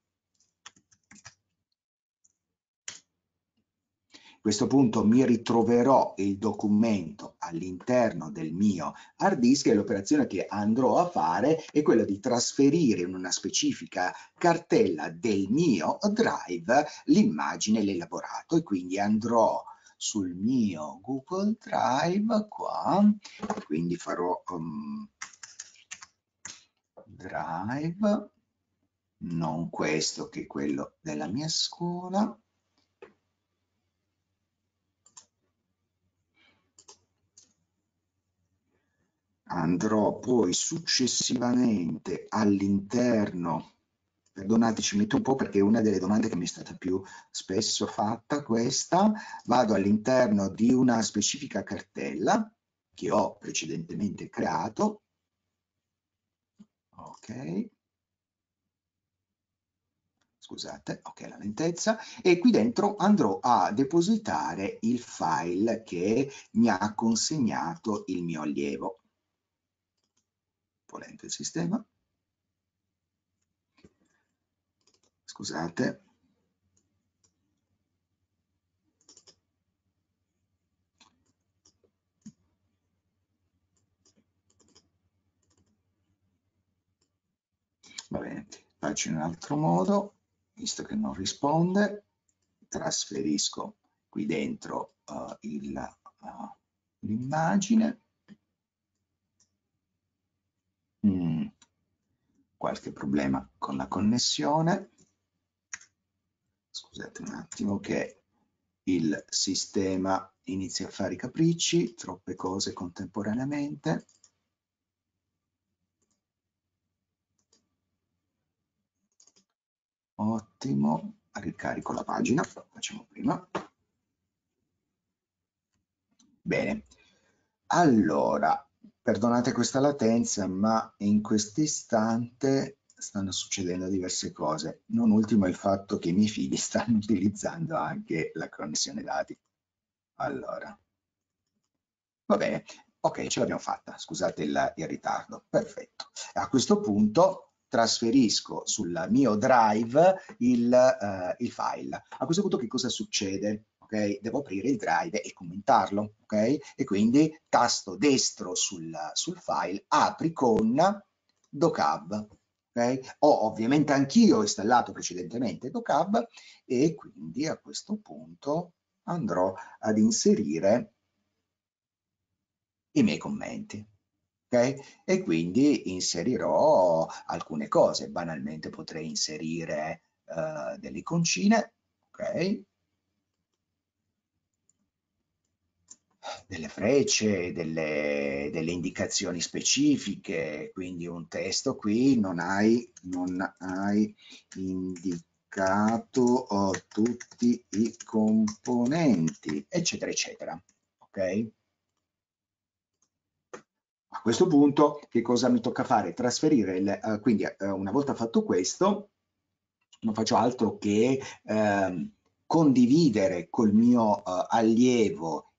A questo punto mi ritroverò il documento all'interno del mio hard disk, e l'operazione che andrò a fare è quella di trasferire in una specifica cartella del mio drive l'immagine, l'elaborato, e quindi andrò sul mio Google Drive qua, quindi farò Drive, non questo che è quello della mia scuola. Andrò poi successivamente all'interno, perdonate ci metto un po' perché è una delle domande che mi è stata più spesso fatta questa, vado all'interno di una specifica cartella che ho precedentemente creato, ok, scusate, ok, la lentezza, e qui dentro andrò a depositare il file che mi ha consegnato il mio allievo. Un po' lento il sistema. Scusate. Va bene, faccio in un altro modo, visto che non risponde, trasferisco qui dentro l'immagine. Qualche problema con la connessione. Scusate un attimo che il sistema inizia a fare i capricci, troppe cose contemporaneamente. Ottimo, ricarico la pagina, facciamo prima. Bene, allora, perdonate questa latenza, ma in questo istante stanno succedendo diverse cose, non ultimo il fatto che i miei figli stanno utilizzando anche la connessione dati. Allora, va bene, ok, ce l'abbiamo fatta, scusate il ritardo, perfetto. A questo punto trasferisco sul mio drive il file. A questo punto che cosa succede? Okay? Devo aprire il drive e commentarlo, ok? E quindi tasto destro sul file, apri con docab. Okay? Ho ovviamente anch'io installato precedentemente docab e quindi a questo punto andrò ad inserire i miei commenti. Okay? E quindi inserirò alcune cose. Banalmente potrei inserire delle iconcine, ok? Delle frecce, delle indicazioni specifiche, quindi un testo qui non hai indicato tutti i componenti, eccetera, eccetera, ok? A questo punto che cosa mi tocca fare? Trasferire, quindi una volta fatto questo, non faccio altro che condividere col mio allievo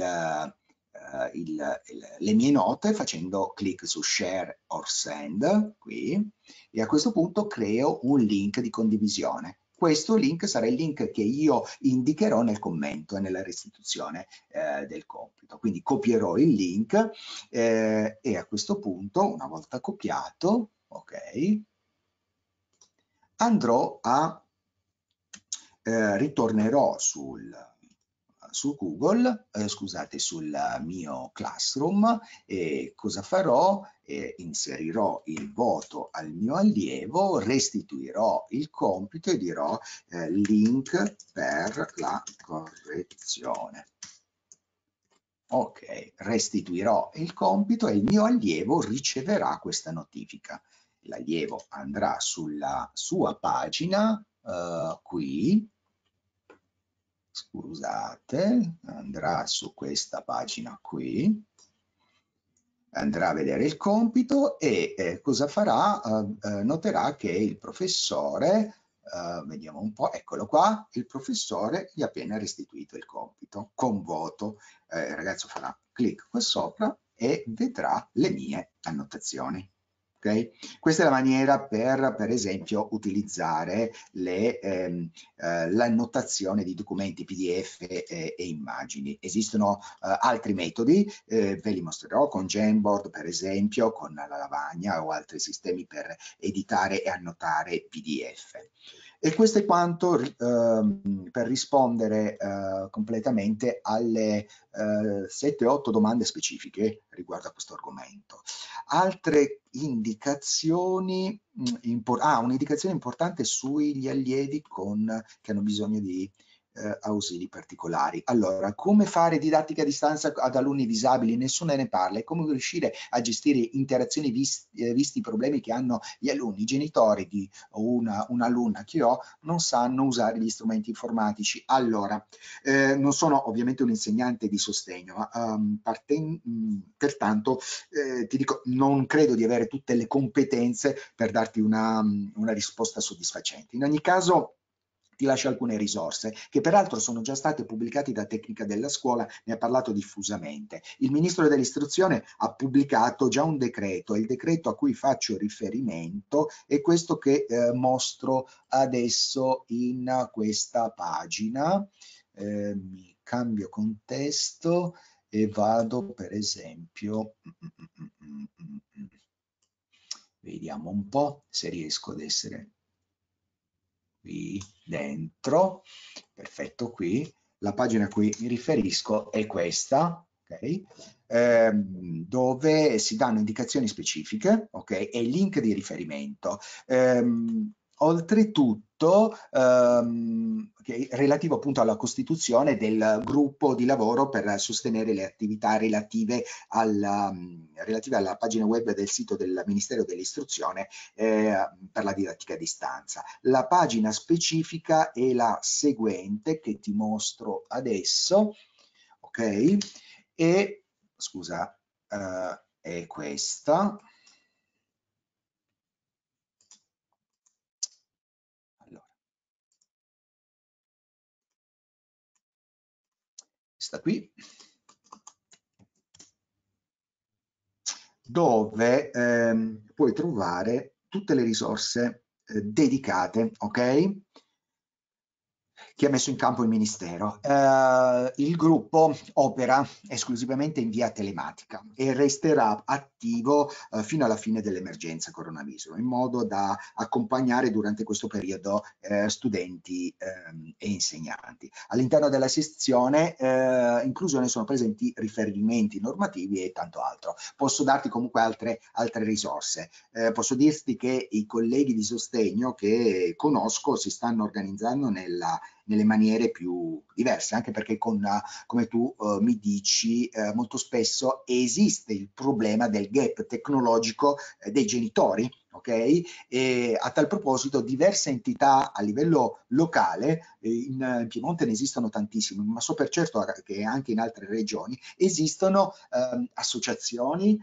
le mie note facendo clic su Share or Send qui e a questo punto creo un link di condivisione. Questo link sarà il link che io indicherò nel commento e nella restituzione del compito. Quindi copierò il link e a questo punto, una volta copiato, ok, andrò a ritornerò su Google, scusate, sul mio Classroom e cosa farò? Inserirò il voto al mio allievo, restituirò il compito e dirò link per la correzione. Ok, restituirò il compito e il mio allievo riceverà questa notifica. L'allievo andrà sulla sua pagina, qui, scusate, andrà su questa pagina qui, andrà a vedere il compito e cosa farà? Noterà che il professore, vediamo un po', eccolo qua, il professore gli ha appena restituito il compito con voto. Il ragazzo farà clic qua sopra e vedrà le mie annotazioni. Okay? Questa è la maniera per esempio, utilizzare l'annotazione di documenti PDF e immagini. Esistono altri metodi, ve li mostrerò con Jamboard, per esempio, con la lavagna o altri sistemi per editare e annotare PDF. E questo è quanto per rispondere completamente alle 7-8 domande specifiche riguardo a questo argomento. Altre indicazioni, un'indicazione importante sugli allievi che hanno bisogno di ausili particolari. Allora, come fare didattica a distanza ad alunni disabili? Nessuno ne parla. E come riuscire a gestire interazioni visti i problemi che hanno gli alunni? I genitori di un'alunna che ho non sanno usare gli strumenti informatici. Allora, non sono ovviamente un insegnante di sostegno, ma pertanto ti dico, non credo di avere tutte le competenze per darti una risposta soddisfacente. In ogni caso, ti lascio alcune risorse che peraltro sono già state pubblicate da Tecnica della Scuola, ne ha parlato diffusamente. Il Ministro dell'Istruzione ha pubblicato già un decreto, il decreto a cui faccio riferimento è questo che mostro adesso in questa pagina. Mi cambio contesto e vado per esempio, vediamo un po' se riesco ad essere qui dentro, perfetto, qui la pagina a cui mi riferisco è questa, ok? Dove si danno indicazioni specifiche, ok? E link di riferimento. Oltretutto, relativo appunto alla costituzione del gruppo di lavoro per sostenere le attività relative alla pagina web del sito del Ministero dell'Istruzione per la didattica a distanza. La pagina specifica è la seguente che ti mostro adesso, ok? E scusa, è questa. Allora, questa qui, dove puoi trovare tutte le risorse dedicate, ok? Che ha messo in campo il Ministero. Il gruppo opera esclusivamente in via telematica e resterà attivo fino alla fine dell'emergenza coronavirus, in modo da accompagnare durante questo periodo studenti e insegnanti. All'interno della sezione inclusione sono presenti riferimenti normativi e tanto altro. Posso darti comunque altre risorse. Posso dirti che i colleghi di sostegno che conosco si stanno organizzando nelle maniere più diverse, anche perché come tu mi dici, molto spesso esiste il problema del gap tecnologico dei genitori, ok? E a tal proposito diverse entità a livello locale, in Piemonte ne esistono tantissime, ma so per certo che anche in altre regioni esistono associazioni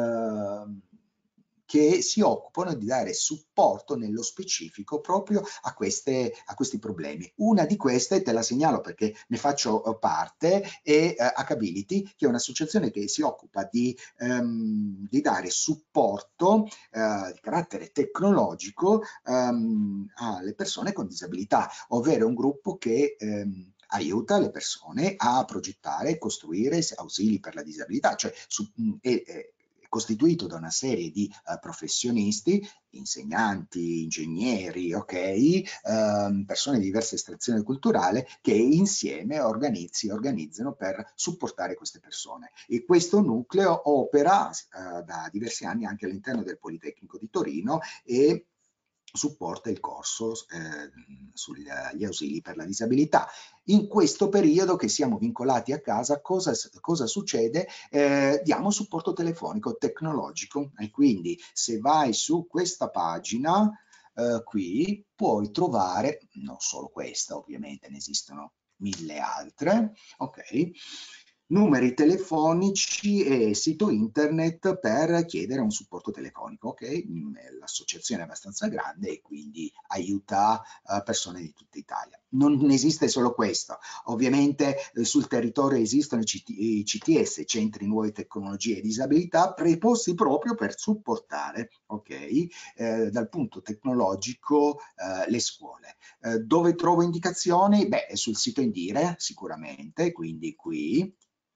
che si occupano di dare supporto nello specifico proprio a questi problemi. Una di queste, te la segnalo perché ne faccio parte, è Hackability, che è un'associazione che si occupa di dare supporto di carattere tecnologico alle persone con disabilità, ovvero un gruppo che aiuta le persone a progettare e costruire ausili per la disabilità, cioè costituito da una serie di professionisti, insegnanti, ingegneri, ok, persone di diversa estrazione culturale che insieme organizzano per supportare queste persone. E questo nucleo opera da diversi anni anche all'interno del Politecnico di Torino e supporta il corso sugli ausili per la disabilità. In questo periodo che siamo vincolati a casa, cosa succede? Diamo supporto telefonico tecnologico e quindi se vai su questa pagina qui puoi trovare, non solo questa ovviamente, ne esistono mille altre, ok? Numeri telefonici e sito internet per chiedere un supporto telefonico, ok? L'associazione è abbastanza grande e quindi aiuta persone di tutta Italia. Non esiste solo questo, ovviamente sul territorio esistono i CTS, Centri Nuove Tecnologie e Disabilità, preposti proprio per supportare, ok? Dal punto tecnologico le scuole. Dove trovo indicazioni? Beh, sul sito Indire sicuramente, quindi qui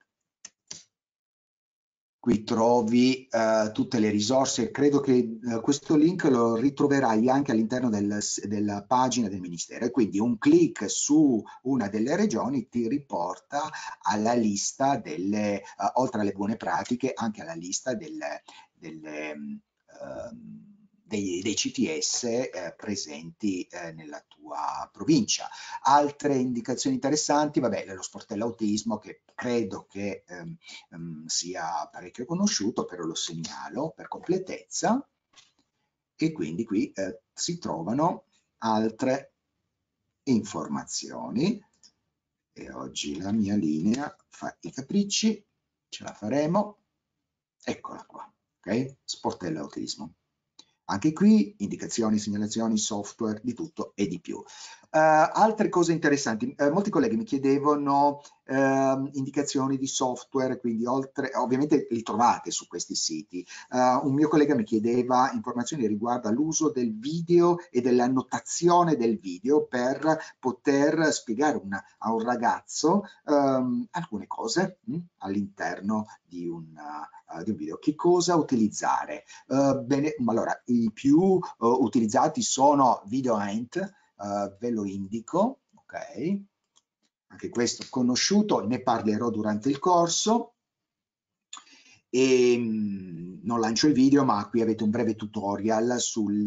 trovi tutte le risorse. Credo che questo link lo ritroverai anche all'interno della pagina del Ministero e quindi un clic su una delle regioni ti riporta alla lista oltre alle buone pratiche, anche alla lista dei CTS presenti nella tua provincia. Altre indicazioni interessanti, vabbè, lo sportello autismo, che credo che sia parecchio conosciuto, però lo segnalo per completezza. E quindi qui si trovano altre informazioni. E oggi la mia linea fa i capricci, ce la faremo. Eccola qua, ok? Sportello autismo. Anche qui indicazioni, segnalazioni, software, di tutto e di più. Altre cose interessanti, molti colleghi mi chiedevano indicazioni di software, quindi oltre, ovviamente li trovate su questi siti. Un mio collega mi chiedeva informazioni riguardo all'uso del video e dell'annotazione del video per poter spiegare a un ragazzo alcune cose all'interno di un video. Che cosa utilizzare? Bene, allora, i più utilizzati sono VideoEnt, ve lo indico, ok? Anche questo conosciuto, ne parlerò durante il corso. E non lancio il video, ma qui avete un breve tutorial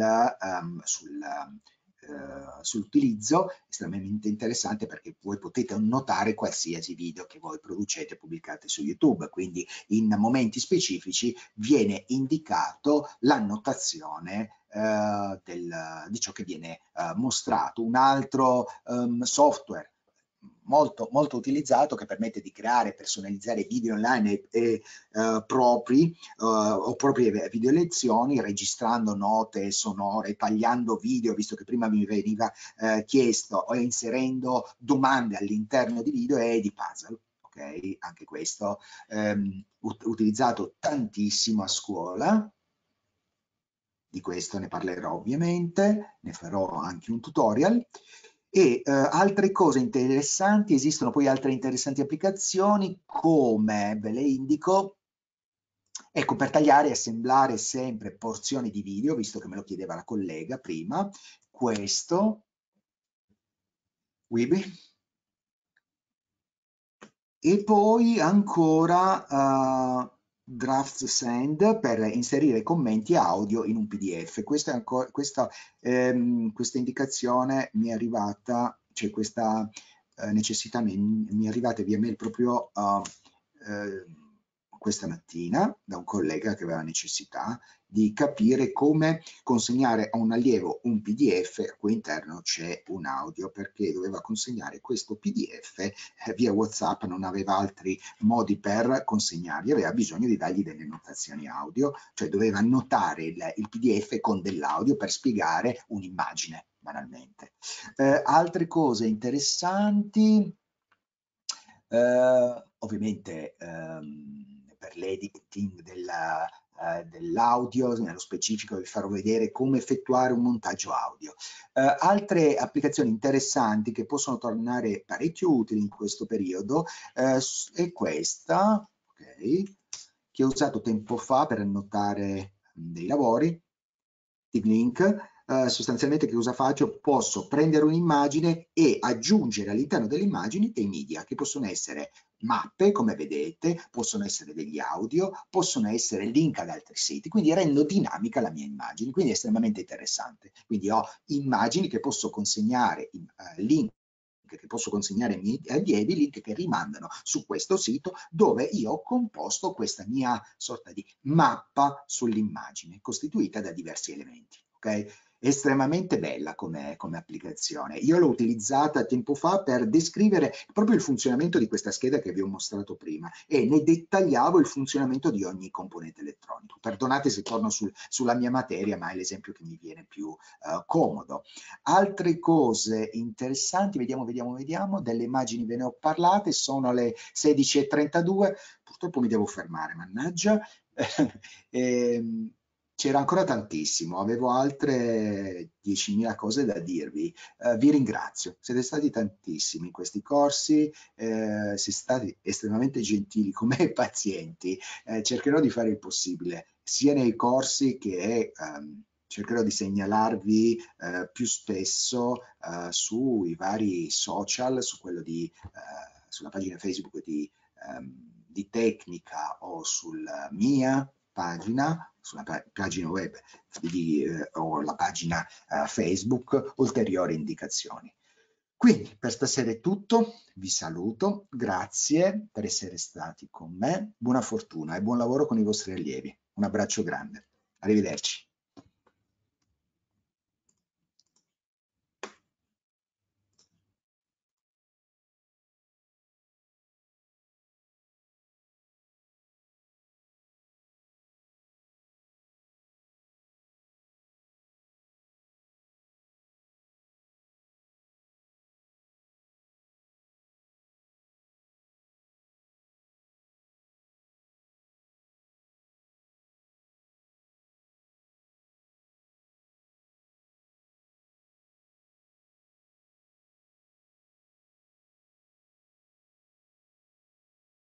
sull'utilizzo, estremamente interessante, perché voi potete annotare qualsiasi video che voi producete e pubblicate su YouTube, quindi in momenti specifici viene indicato l'annotazione di ciò che viene mostrato. Un altro software molto utilizzato, che permette di creare e personalizzare video online propri o proprie video lezioni, registrando note sonore, tagliando video, visto che prima mi veniva chiesto, o inserendo domande all'interno di video e di puzzle. Ok, anche questo utilizzato tantissimo a scuola. Di questo ne parlerò ovviamente, ne farò anche un tutorial. E altre cose interessanti, esistono poi altre interessanti applicazioni, come ve le indico. Ecco, per tagliare e assemblare sempre porzioni di video, visto che me lo chiedeva la collega prima, questo, Weebly. E poi ancora Draft Send per inserire commenti audio in un PDF. Questa indicazione mi è arrivata, cioè questa necessità mi è arrivata via mail proprio questa mattina da un collega che aveva necessità di capire come consegnare a un allievo un PDF a cui interno c'è un audio, perché doveva consegnare questo PDF via WhatsApp, non aveva altri modi per consegnargli, aveva bisogno di dargli delle notazioni audio, cioè doveva annotare il PDF con dell'audio per spiegare un'immagine, banalmente. Altre cose interessanti, ovviamente per l'editing dell'audio, nello specifico vi farò vedere come effettuare un montaggio audio. Altre applicazioni interessanti che possono tornare parecchio utili in questo periodo è questa, okay, che ho usato tempo fa per annotare dei lavori, TeamLink. Sostanzialmente che cosa faccio? Posso prendere un'immagine e aggiungere all'interno delle immagini dei media, che possono essere mappe, come vedete, possono essere degli audio, possono essere link ad altri siti, quindi rendo dinamica la mia immagine, quindi è estremamente interessante. Quindi ho immagini che posso consegnare, link che posso consegnare ai miei allievi, link che rimandano su questo sito dove io ho composto questa mia sorta di mappa sull'immagine, costituita da diversi elementi. Ok? Estremamente bella come applicazione. Io l'ho utilizzata tempo fa per descrivere proprio il funzionamento di questa scheda che vi ho mostrato prima e ne dettagliavo il funzionamento di ogni componente elettronico. Perdonate se torno sulla mia materia, ma è l'esempio che mi viene più comodo. Altre cose interessanti, vediamo, delle immagini ve ne ho parlate, sono le 16:32, purtroppo mi devo fermare, mannaggia. C'era ancora tantissimo, avevo altre 10.000 cose da dirvi. Vi ringrazio, siete stati tantissimi in questi corsi, siete stati estremamente gentili con me e pazienti. Cercherò di fare il possibile, sia nei corsi che cercherò di segnalarvi più spesso sui vari social, su quello sulla pagina Facebook di Tecnica o sulla mia pagina sulla pagina web o la pagina Facebook ulteriori indicazioni. Quindi per stasera è tutto, vi saluto, grazie per essere stati con me, buona fortuna e buon lavoro con i vostri allievi. Un abbraccio grande, arrivederci.